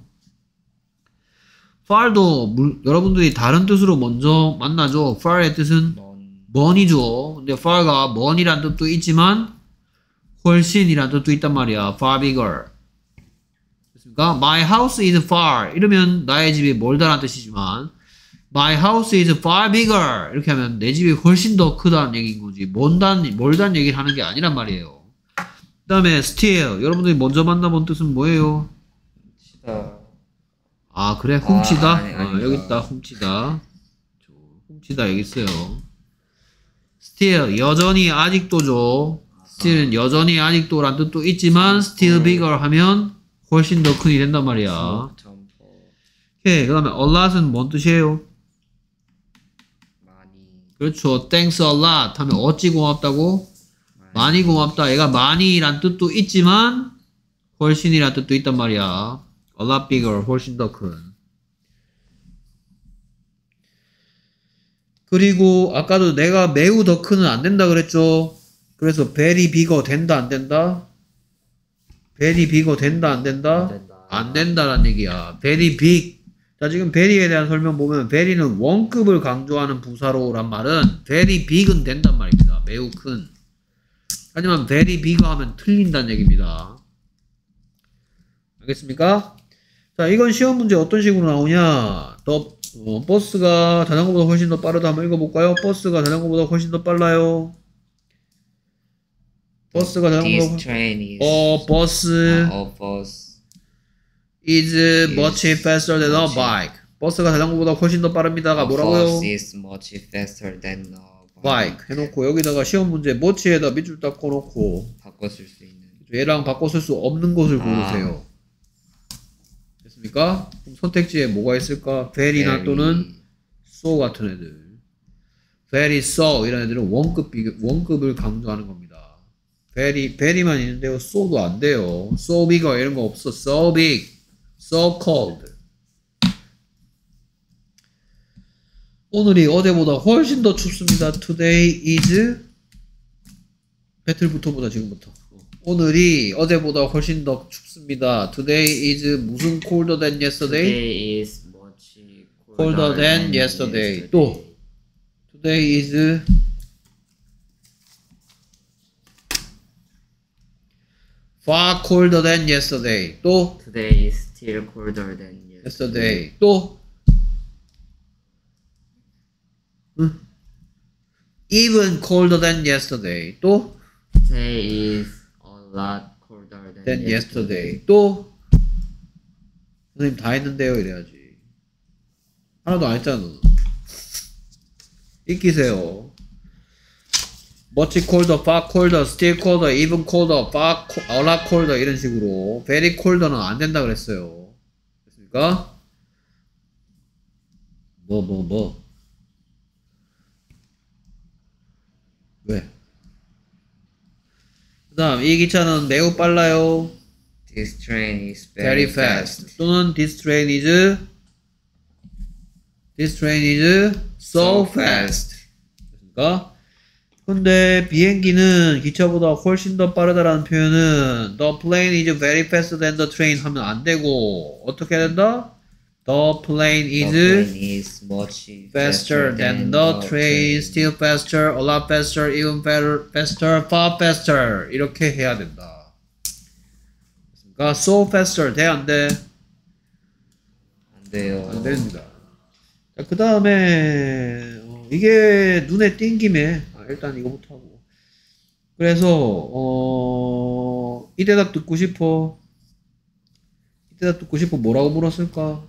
far도 물, 여러분들이 다른 뜻으로 먼저 만나죠. far의 뜻은 먼, 먼이죠. 근데 far가 먼이란 뜻도 있지만 훨씬이란 뜻도 있단 말이야. far bigger. 됐습니까? My house is far. 이러면 나의 집이 멀다란 뜻이지만 My house is far bigger. 이렇게 하면 내 집이 훨씬 더 크다는 얘기인 거지. 먼단, 멀다는 얘기를 하는 게 아니란 말이에요. 그 다음에 still. 여러분들이 먼저 만나본 뜻은 뭐예요? 치다. 아, 그래? 훔치다? 아, 아니, 어, 아니다. 여기 있다. 훔치다. 훔치다 여기 있어요. still. 여전히 아직도죠. still은 여전히 아직도란 뜻도 있지만 still bigger 하면 훨씬 더 큰이 된단 말이야. 점퍼, 오케이. 그 다음에 a lot은 뭔 뜻이에요? 많이, 그렇죠. thanks a lot 하면 어찌 고맙다고? 많이 고맙다. 얘가 많이란 뜻도 있지만 훨씬이란 뜻도 있단 말이야. a lot bigger, 훨씬 더 큰. 그리고 아까도 내가 매우 더 큰은 안 된다 그랬죠. 그래서 very bigger 된다 안 된다? very bigger 된다 안 된다? 안 된다. 안 된다란 얘기야. very big. 자, 지금 very에 대한 설명 보면 very는 원급을 강조하는 부사로란 말은 very big은 된단 말입니다. 매우 큰. 하지만 very big 하면 틀린다는 얘기입니다. 알겠습니까? 자, 이건 시험 문제 어떤 식으로 나오냐? 더, 어, 버스가 자전거보다 훨씬 더 빠르다 한번 읽어볼까요? 버스가 자전거보다 훨씬 더 빨라요. 버스가 This 자전거보다 train is 어 버스 아, a bus is much faster than a much- bike. 버스가 자전거보다 훨씬 더 빠릅니다가 a 뭐라고요? bus is much faster than a bike 해놓고 여기다가 시험 문제 much에다 밑줄 딱 꺼놓고 바꿔 쓸 수 있는 얘랑 바꿔 쓸 수 없는 것을 아. 고르세요. 됐습니까? 그럼 선택지에 뭐가 있을까? very나 very 또는 so 같은 애들. very so 이런 애들은 원급 비 원급을 강조하는 겁니다. very very만 있는데요. so도 안 돼요. so bigger 이런 거 없어. so big, so cold. 오늘이 어제보다 훨씬 더 춥습니다. Today is 배틀부터보다 지금부터. 오늘이 어제보다 훨씬 더 춥습니다. Today is 무슨 colder than yesterday? Today is much colder than yesterday. 또 Today is far colder than yesterday. 또 Today is still colder than yesterday. yesterday. 또 응? even colder than yesterday. 또 Today is a lot colder than, than yesterday. yesterday. 또 선생님 다 했는데요 이래야지. 하나도 안 했잖아. 익히세요. much colder, far colder, still colder, even colder, far, co- a lot colder 이런 식으로 very colder는 안 된다 그랬어요. 됐습니까? 뭐 뭐 뭐 왜? 그 다음 이 기차는 매우 빨라요. This train is very very, fast. 또는 this train is this train is so So fast. 됐습니까? 근데 비행기는 기차보다 훨씬 더 빠르다라는 표현은 the plane is very faster than the train 하면 안 되고 어떻게 해야 된다? The plane The is plane is much faster than the train, still faster, a lot faster, even better, faster, far faster 이렇게 해야 된다. 됐습니까? So faster 돼 안 돼? 안 돼요. 안 됩니다. 그 다음에 어, 이게 눈에 띈 김에 아, 일단 이거부터 하고 그래서 어, 이 대답 듣고 싶어. 이 대답 듣고 싶어 뭐라고 물었을까?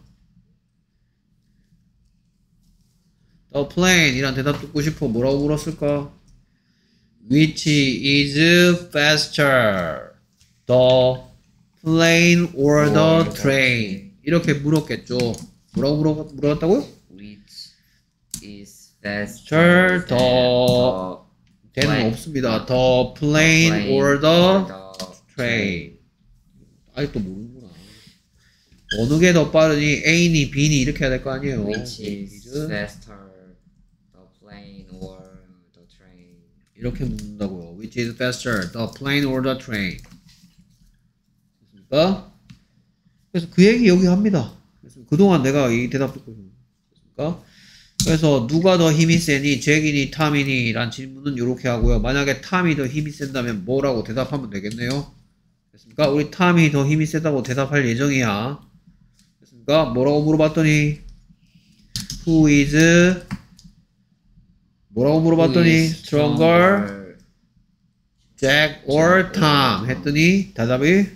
The plane 이란 대답 듣고 싶어 뭐라고 물었을까? Which is faster? The plane or the Or the train? 이렇게 물었겠죠. 뭐라고 물어, 물었다고요? Which is faster Sure, than the 대는 plane. 없습니다. The plane, plane or the or the train. 아직도 모르는구나. 어느 게 더 빠르니 A니 B니 이렇게 해야 될 거 아니에요. Which is is faster, the plane or the train? 이렇게 묻는다고요. Which is faster, the plane or the train? 됐습니까? 그래서 그 얘기 여기 합니다. 그래서 그동안 내가 이 대답 듣고 있습니까? 그래서 누가 더 힘이 세니, 잭이니, 탐이니? 란 질문은 이렇게 하고요. 만약에 탐이 더 힘이 센다면 뭐라고 대답하면 되겠네요. 됐습니까? 우리 탐이 더 힘이 세다고 대답할 예정이야. 됐습니까? 뭐라고 물어봤더니 Who is 뭐라고 물어봤더니 Who is stronger, Jack or Tom? 했더니 대답이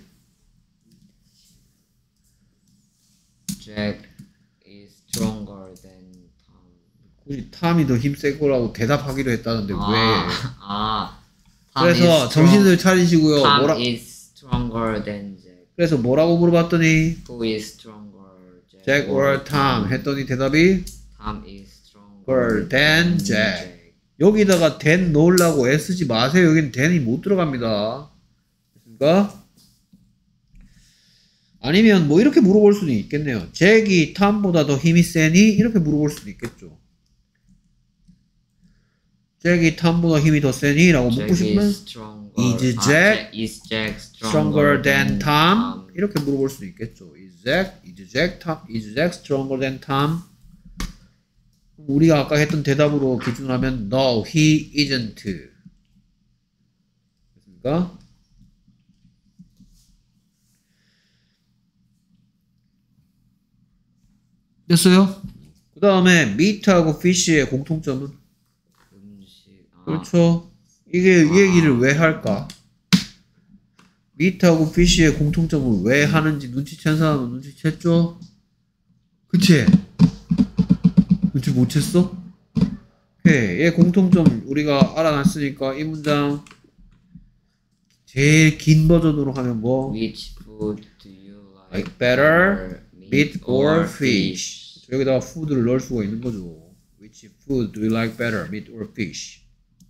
Jack is stronger than Tom. 굳이 탐이 더 힘셀 거라고 대답하기로 했다는데 왜? 아, Tom 그래서 is strong- 정신을 차리시고요. Tom 뭐라 is stronger than Jack. 그래서 뭐라고 물어봤더니 Who is stronger, Jack, Jack or Tom? 했더니 대답이 Tom is stronger Girl than Jack. 여기다가 than 넣으려고 애쓰지 마세요. 여기는 than이 못 들어갑니다. 됐습니까? 아니면 뭐 이렇게 물어볼 수도 있겠네요. 잭이 탐보다 더 힘이 세니? 이렇게 물어볼 수도 있겠죠. 잭이 탐보다 힘이 더 세니? 라고 묻고 Jack 싶으면 is stronger. Is 아, Jack is Jack stronger than Tom? Tom? 이렇게 물어볼 수도 있겠죠. Is Jack, is Jack, Tom, is Jack stronger than Tom? 우리가 아까 했던 대답으로 기준을 하면 No, he isn't. 됐습니까? 됐어요? 그 다음에 meat하고 fish의 공통점은? 음식. 아, 그렇죠. 이게 이 얘기를 왜 할까? meat하고 fish의 공통점을 왜 하는지 눈치챈 사람은 눈치챘죠? 그치? 눈치 못 챘어? 오케이. 얘 공통점 우리가 알아놨으니까 이 문장 제일 긴 버전으로 하면 뭐? Which food do you like, like better, meat or fish. 여기다가 food를 넣을 수가 있는 거죠. Which food do you like better, meat or fish?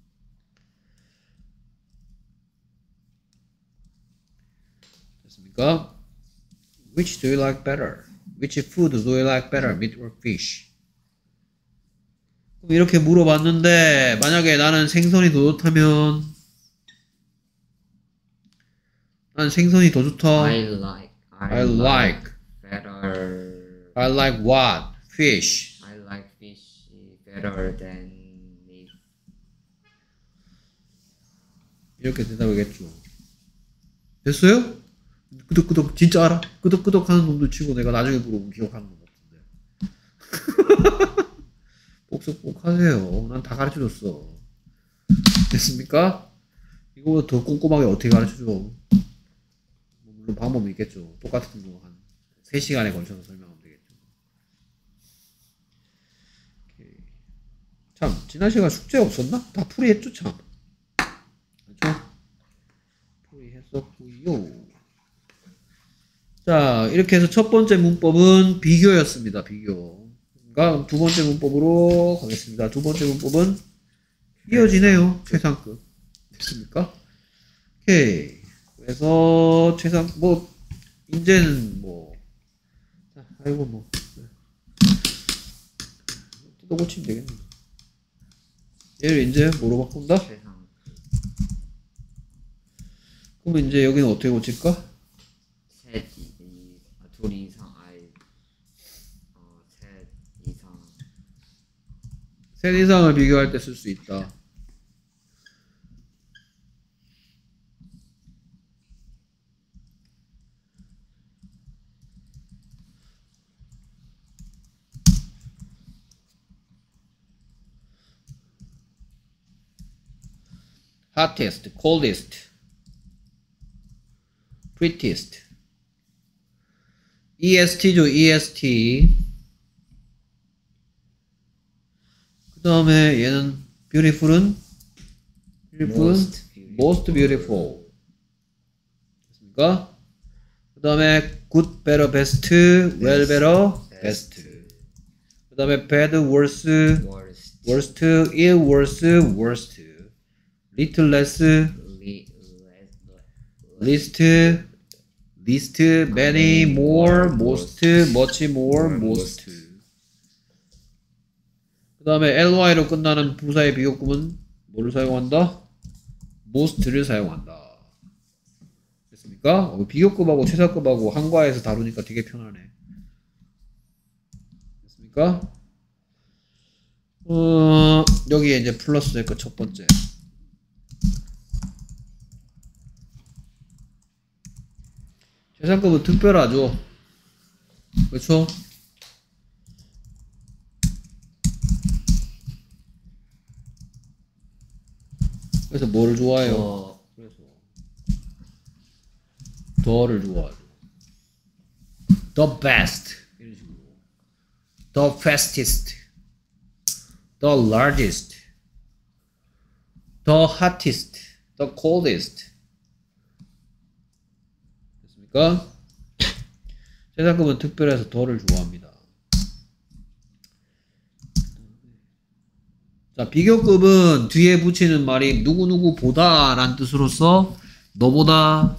됐습니까? Which do you like better? Which food do you like better, meat or fish? 그럼 이렇게 물어봤는데 만약에 나는 생선이 더 좋다면 난 생선이 더 좋다. I like I, I like better I like what? Fish. I like fish better than meat. 이렇게 대답하겠죠. 됐어요? 끄덕끄덕 진짜 알아? 끄덕끄덕 하는 놈들 치고 내가 나중에 물어보면 기억하는 것 같은데. 복습복 하세요. 난 다 가르쳐줬어. 됐습니까? 이거보다 더 꼼꼼하게 어떻게 가르쳐줘? 물론 방법이 있겠죠. 똑같은 거 한 세 시간에 걸쳐서 설명하면 되겠죠. 오케이. 참, 지난 시간 숙제 없었나? 다 풀이했죠, 참. 그렇죠? 풀이했었고요. 자, 이렇게 해서 첫 번째 문법은 비교였습니다. 비교. 그러니까 두 번째 문법으로 가겠습니다. 두 번째 문법은 이어지네요. 최상급. 됐습니까? 오케이. 그래서 최상 뭐 이제는 뭐 자, 아이고 뭐 뜯어 고치면 되겠네. 얘를 이제 뭐로 바꾼다? 최상. 그럼 이제 여기는 어떻게 고칠까? 셋 이, 이, 아, 둘 이상 아이 어, 셋 이상 셋 이상을 비교할 때 쓸 수 있다. hottest, coldest, prettiest. 이에스티죠, 이에스티. 그 다음에 얘는 beautiful은 beautiful은 Most beautiful. most beautiful. 됐습니까? 그 다음에 good, better, best, well, better, best. 그 다음에 bad, worse, worst worst, ill, worse, worst. little less, li, less, least, least, many, more, most, much more, most. 그 다음에 ly로 끝나는 부사의 비교급은 뭐를 사용한다? most를 사용한다. 됐습니까? 어, 비교급하고 최상급하고 한과에서 다루니까 되게 편하네. 됐습니까? 어, 여기에 이제 플러스 될 거 첫 번째. 최상급은 특별하죠. 그렇죠? 그래서 뭐를 좋아해요? 더 그래서 더를 좋아하죠. The best 이런 식으로. The fastest, the largest, the hottest, the coldest. 됐습니까? 최상급은 특별해서 더를 좋아합니다. 자, 비교급은 뒤에 붙이는 말이 누구누구 보다 라는 뜻으로서 너보다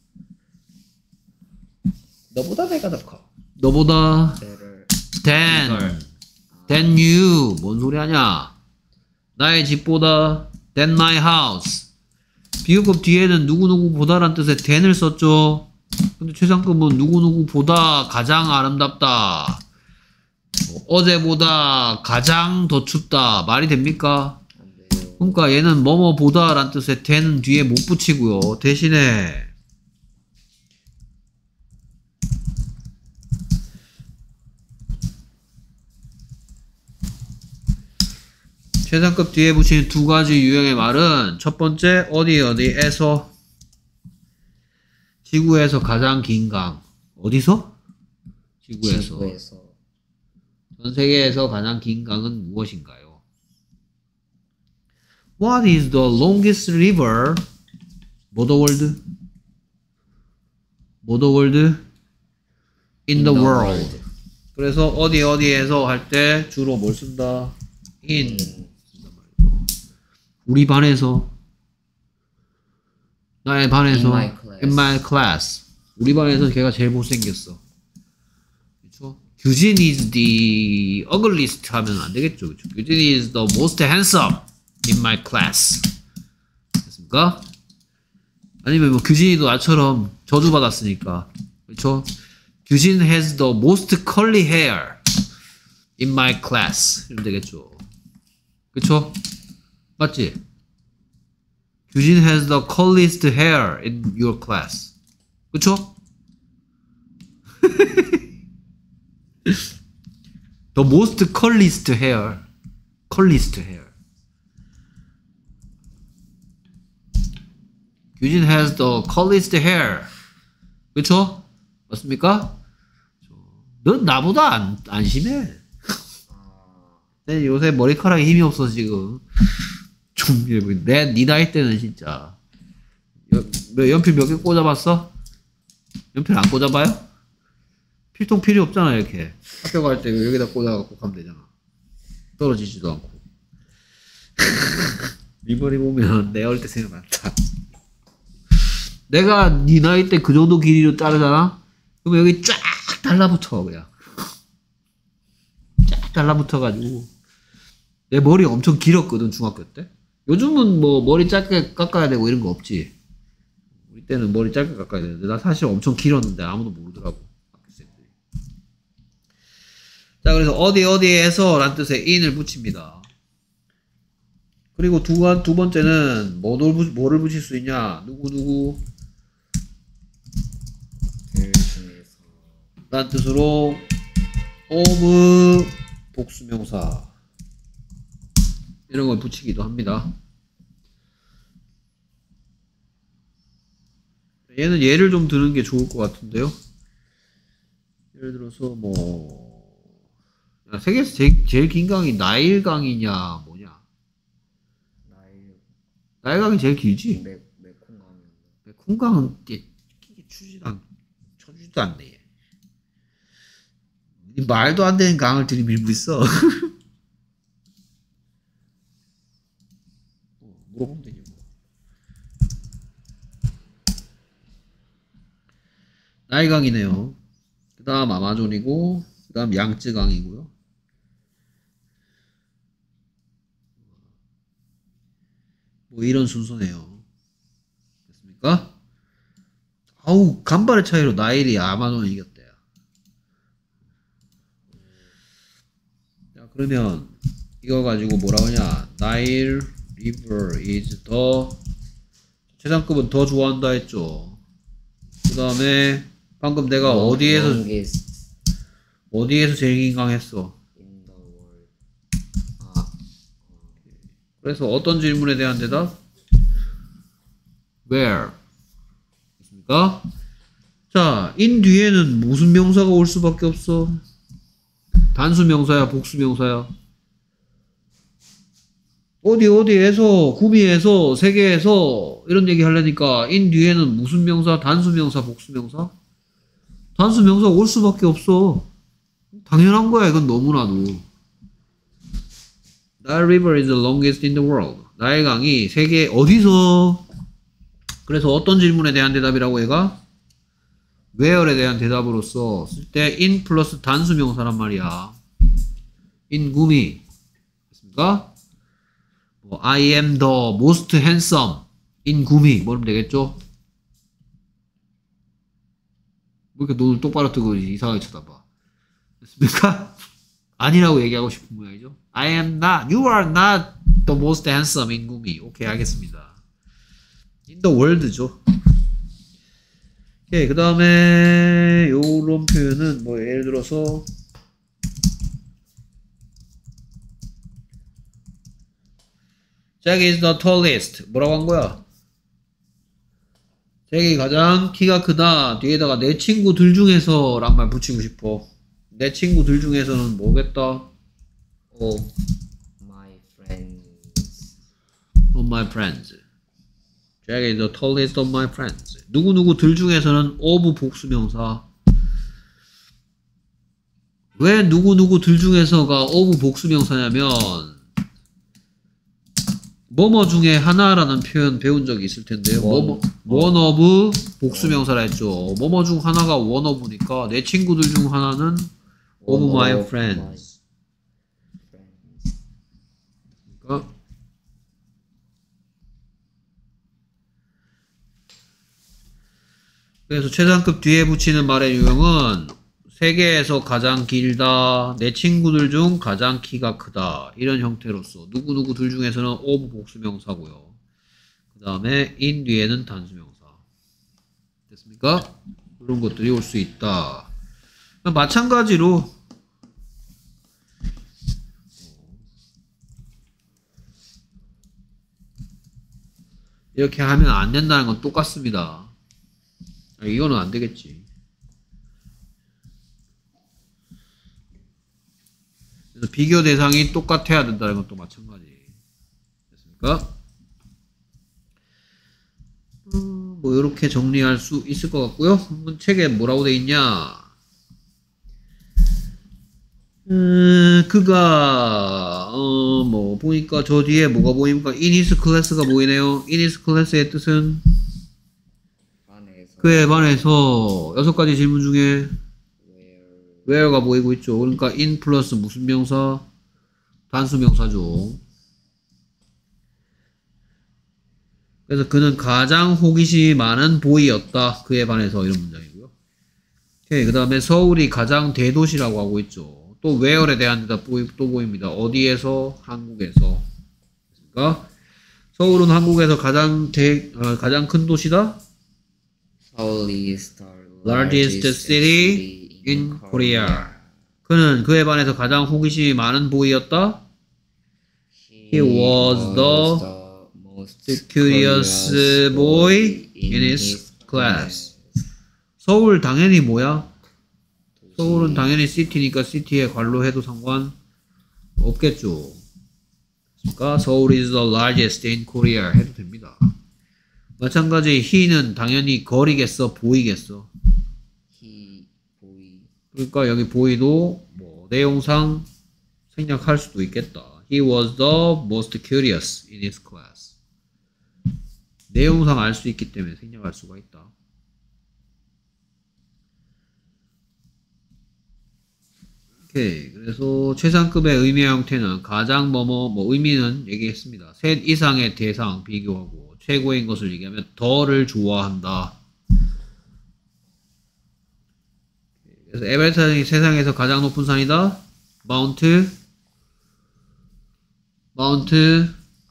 너보다 내가 더 커. 너보다 better than than you. 뭔 소리 하냐? 나의 집보다 than my house. 비교급 뒤에는 누구누구보다란 뜻의 than을 썼죠. 근데 최상급은 누구누구보다 가장 아름답다. 뭐 어제보다 가장 더 춥다. 말이 됩니까? 안 돼요. 그러니까 얘는 뭐뭐보다 란 뜻의 than은 뒤에 못 붙이고요. 대신에 최상급 뒤에 붙이는 두 가지 유형의 말은 첫 번째 어디 어디에서 지구에서 가장 긴 강. 어디서? 지구에서. 지구에서 전 세계에서 가장 긴 강은 무엇인가요? What is the longest river? 뭐더 월드? 뭐더 월드? In the world. 그래서 어디 어디에서 할 때 주로 뭘 쓴다? In. 쓴단 말이죠. 우리 반에서, 나의 반에서, In my class. in my class. 우리 반에서 걔가 제일 못생겼어. 그렇죠? 규진 is the ugliest 하면 안 되겠죠. 그렇죠? 규진 is the most handsome in my class. 됐습니까? 아니면 뭐 규진이도 나처럼 저주 받았으니까. 그렇죠? 규진 has the most curly hair in my class. 이러면 되겠죠. 그쵸? 맞지? 규진 has the curliest hair in your class. 그쵸? the most curliest hair. curliest hair. 규진 has the curliest hair. 그쵸? 맞습니까? 넌 나보다 안, 안 심해. 내 요새 머리카락에 힘이 없어 지금. 좀, 내, 니 나이 때는 진짜. 연, 연필 몇 개 꽂아봤어? 연필 안 꽂아봐요? 필통 필요 없잖아, 이렇게. 학교 갈 때 여기다 꽂아갖고 가면 되잖아. 떨어지지도 않고. 니 머리 보면 내 어릴 때 생각난다. 내가 니 나이 때 그 정도 길이로 자르잖아? 그러면 여기 쫙 달라붙어, 그냥. 쫙 달라붙어가지고. 내 머리 엄청 길었거든, 중학교 때. 요즘은 뭐 머리 짧게 깎아야 되고 이런 거 없지. 우리 때는 머리 짧게 깎아야 되는데, 나 사실 엄청 길었는데 아무도 모르더라고. 학생들이. 자, 그래서 어디 어디에서 란 뜻의 in을 붙입니다. 그리고 두, 번, 두 번째는 뭐를, 뭐를 붙일 수 있냐? 누구 누구? 들 중에서 란 뜻으로 of 복수명사 이런 걸 붙이기도 합니다. 얘는 예를 좀 드는 게 좋을 것 같은데요. 예를 들어서 뭐 야, 세계에서 제일, 제일 긴 강이 나일 강이냐 뭐냐? 나일 나일 강이 제일 길지. 메 메콩 가면 메콩강은 추지도 않, 쳐주지도 않네. 이 말도 안 되는 강을 들이밀고 있어. 어, 물어보면 되지 뭐. 나일강이네요. 그 다음 아마존이고, 그 다음 양쯔강이고요. 뭐 이런 순서네요. 됐습니까? 아우, 간발의 차이로 나일이 아마존을 이겼대요. 자, 그러면 이거 가지고 뭐라고 하냐? Nile River is the 최상급은 더 좋아한다 했죠. 그 다음에 방금 내가 어디에서 longest 어디에서 제일 긴 강 했어? in the world. 아, 그래서 어떤 질문에 대한 대답? Where? 됐습니까? 자, in 뒤에는 무슨 명사가 올 수밖에 없어? 단수 명사야, 복수 명사야? 어디 어디에서, 구미에서, 세계에서 이런 얘기 하려니까 in 뒤에는 무슨 명사, 단수 명사, 복수 명사? 단수 명사 올 수밖에 없어. 당연한 거야, 이건 너무나도. Nile River is the longest in the world. 나일 강이 세계 어디서? 그래서 어떤 질문에 대한 대답이라고 얘가? where에 대한 대답으로서 쓸 때 in 플러스 단수 명사란 말이야. in 구미. 됐습니까? 뭐, I am the most handsome in 구미. 뭐면 되겠죠? 왜 이렇게 눈을 똑바로 뜨고 이상하게 쳐다봐. 됐습니까? 아니라고 얘기하고 싶은 모양이죠. I am not, you are not the most handsome in 구미. 오케이, 알겠습니다. in the world죠. 오케이, 그 다음에 요런 표현은 뭐 예를 들어서 Jack is the tallest. 뭐라고 한 거야? 세계 가장 키가 크다. 뒤에다가 내 친구들 중에서 란 말 붙이고 싶어. 내 친구들 중에서는 뭐겠다? Oh, my friends. Of my friends. Jack is the tallest of my friends. 누구누구들 중에서는 of 복수명사. 왜 누구누구들 중에서가 of 복수명사냐면 뭐뭐 중에 하나라는 표현 배운 적이 있을 텐데요. 뭐뭐 one of 복수명사라 했죠. 뭐뭐 중 하나가 one of니까 내 친구들 중 하나는 of One my of friends. my friends. 그러니까 그래서 최상급 뒤에 붙이는 말의 유형은 세계에서 가장 길다, 내 친구들 중 가장 키가 크다 이런 형태로서 누구누구들 중에서는 of 복수명사고요. 그 다음에 in 뒤에는 단수명사. 됐습니까? 그런 것들이 올 수 있다. 마찬가지로 이렇게 하면 안 된다는 건 똑같습니다. 아, 이거는 안 되겠지. 그래서 비교 대상이 똑같아야 된다는 건 또 마찬가지. 됐습니까? 음, 뭐 이렇게 정리할 수 있을 것 같고요. 한번 책에 뭐라고 돼 있냐? 음, 그가 어, 뭐 보니까 저 뒤에 뭐가 보입니까? in his class가 보이네요. in his class의 뜻은 반에서 그에 반해서 여섯 가지 질문 중에 where where가 보이고 있죠. 그러니까 in 플러스 무슨 명사? 단수 명사죠. 그래서 그는 가장 호기심이 많은 보이였다. 그에 반해서 이런 문장이고요. 오케이. 그 다음에 서울이 가장 대도시라고 하고 있죠. 또 where에 대한 대답 보이, 또 보입니다. 어디에서? 한국에서. 그러니까 서울은 한국에서 가장 대, 어, 가장 큰 도시다. Seoul is the largest city in Korea. 그는 그에 반해서 가장 호기심이 많은 보이였다. He was the most curious boy in his class. 서울 당연히 뭐야? 서울은 당연히 city니까 city에 관로 해도 상관 없겠죠. 그러니까 서울 is the largest in Korea 해도 됩니다. 마찬가지 he는 당연히 거리겠어, 보이겠어. he boy 그러니까 여기 보이도 뭐 내용상 생략할 수도 있겠다. He was the most curious in his class. 내용상 알 수 있기 때문에 생략할 수가 있다. 오케이. 그래서 최상급의 의미의 형태는 가장 뭐뭐 뭐 의미는 얘기했습니다. 셋 이상의 대상 비교하고 최고인 것을 얘기하면 더를 좋아한다. 그래서 에베레스트가 세상에서 가장 높은 산이다. 마운트 마운트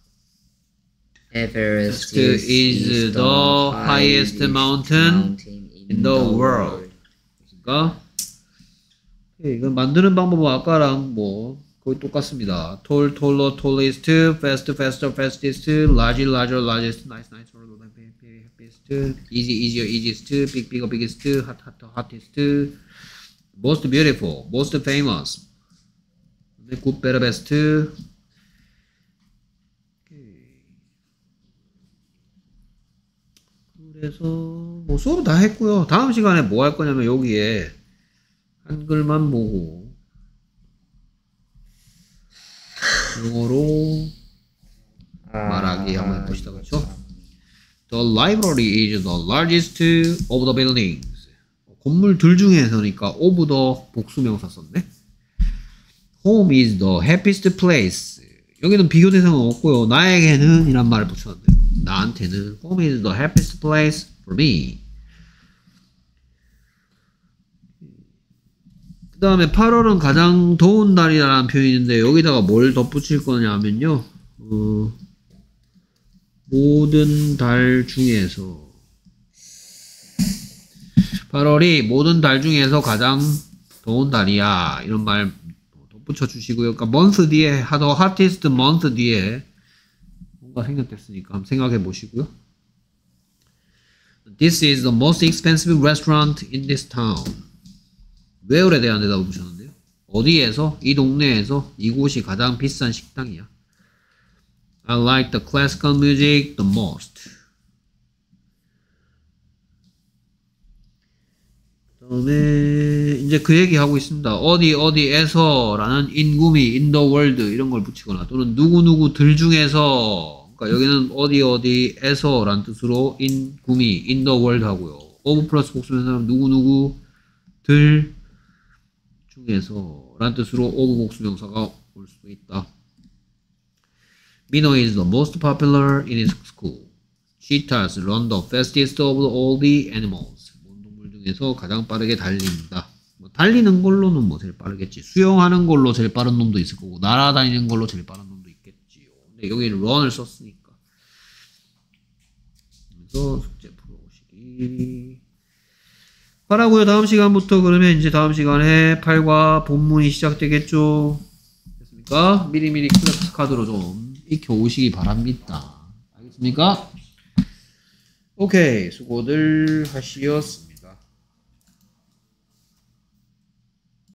Everest is, is the highest mountain in the world. 그러니까 이건 만드는 방법은 아까랑 뭐 거의 똑같습니다. tall, taller, tallest, fast, faster, fastest, larger, larger, largest, nice, nice, happiest, easy, easier, easiest, big, bigger, biggest, hot, hot, hottest, most beautiful, most famous, good, better, best. 그래서 뭐 수업 다 했고요. 다음 시간에 뭐 할 거냐면 여기에 한글만 보고 영어로 말하기 한번 해봅시다. 그렇죠? The library is the largest of the buildings. 건물들 중에서니까 of the 복수명사 썼네. Home is the happiest place. 여기는 비교 대상은 없고요. 나에게는 이란 말을 붙였는데요. 나한테는 Home is the happiest place for me. 그 다음에 팔월은 가장 더운 달이라는 표현이 있는데 여기다가 뭘 덧붙일 거냐면요. 어, 모든 달 중에서 팔월이 모든 달 중에서 가장 더운 달이야. 이런 말 덧붙여 주시고요. 그러니까 month 뒤에 the hottest month 뒤에 뭔가 생략됐으니까 한번 생각해 보시고요. This is the most expensive restaurant in this town. where에 대한 대답을 주셨는데요. 어디에서? 이 동네에서 이곳이 가장 비싼 식당이야. I like the classical music the most. 그 다음에 이제 그 얘기 하고 있습니다. 어디 어디에서 라는 인구미, in the world 이런 걸 붙이거나 또는 누구누구들 중에서, 그러니까 여기는 어디 어디에서 라는 뜻으로 인구미, in the world 하고요. of 플러스 복수명사는 누구누구들 중에서 라는 뜻으로 of 복수명사가 올 수도 있다. Minho is the most popular in his school. Cheetahs run the fastest of all the animals. 동물 중에서 가장 빠르게 달립니다. 뭐 달리는 걸로는 뭐 제일 빠르겠지. 수영하는 걸로 제일 빠른 놈도 있을 거고, 날아다니는 걸로 제일 빠른 놈도 있겠지요. 근데 여기는 run을 썼으니까. 그래서 숙제 풀어오시기 바라고요. 다음 시간부터 그러면 이제 다음 시간에 팔과 본문이 시작되겠죠. 됐습니까? 미리미리 클래스 카드로 좀 익혀오시기 바랍니다. 알겠습니까? 오케이, 수고들 하시었습니다.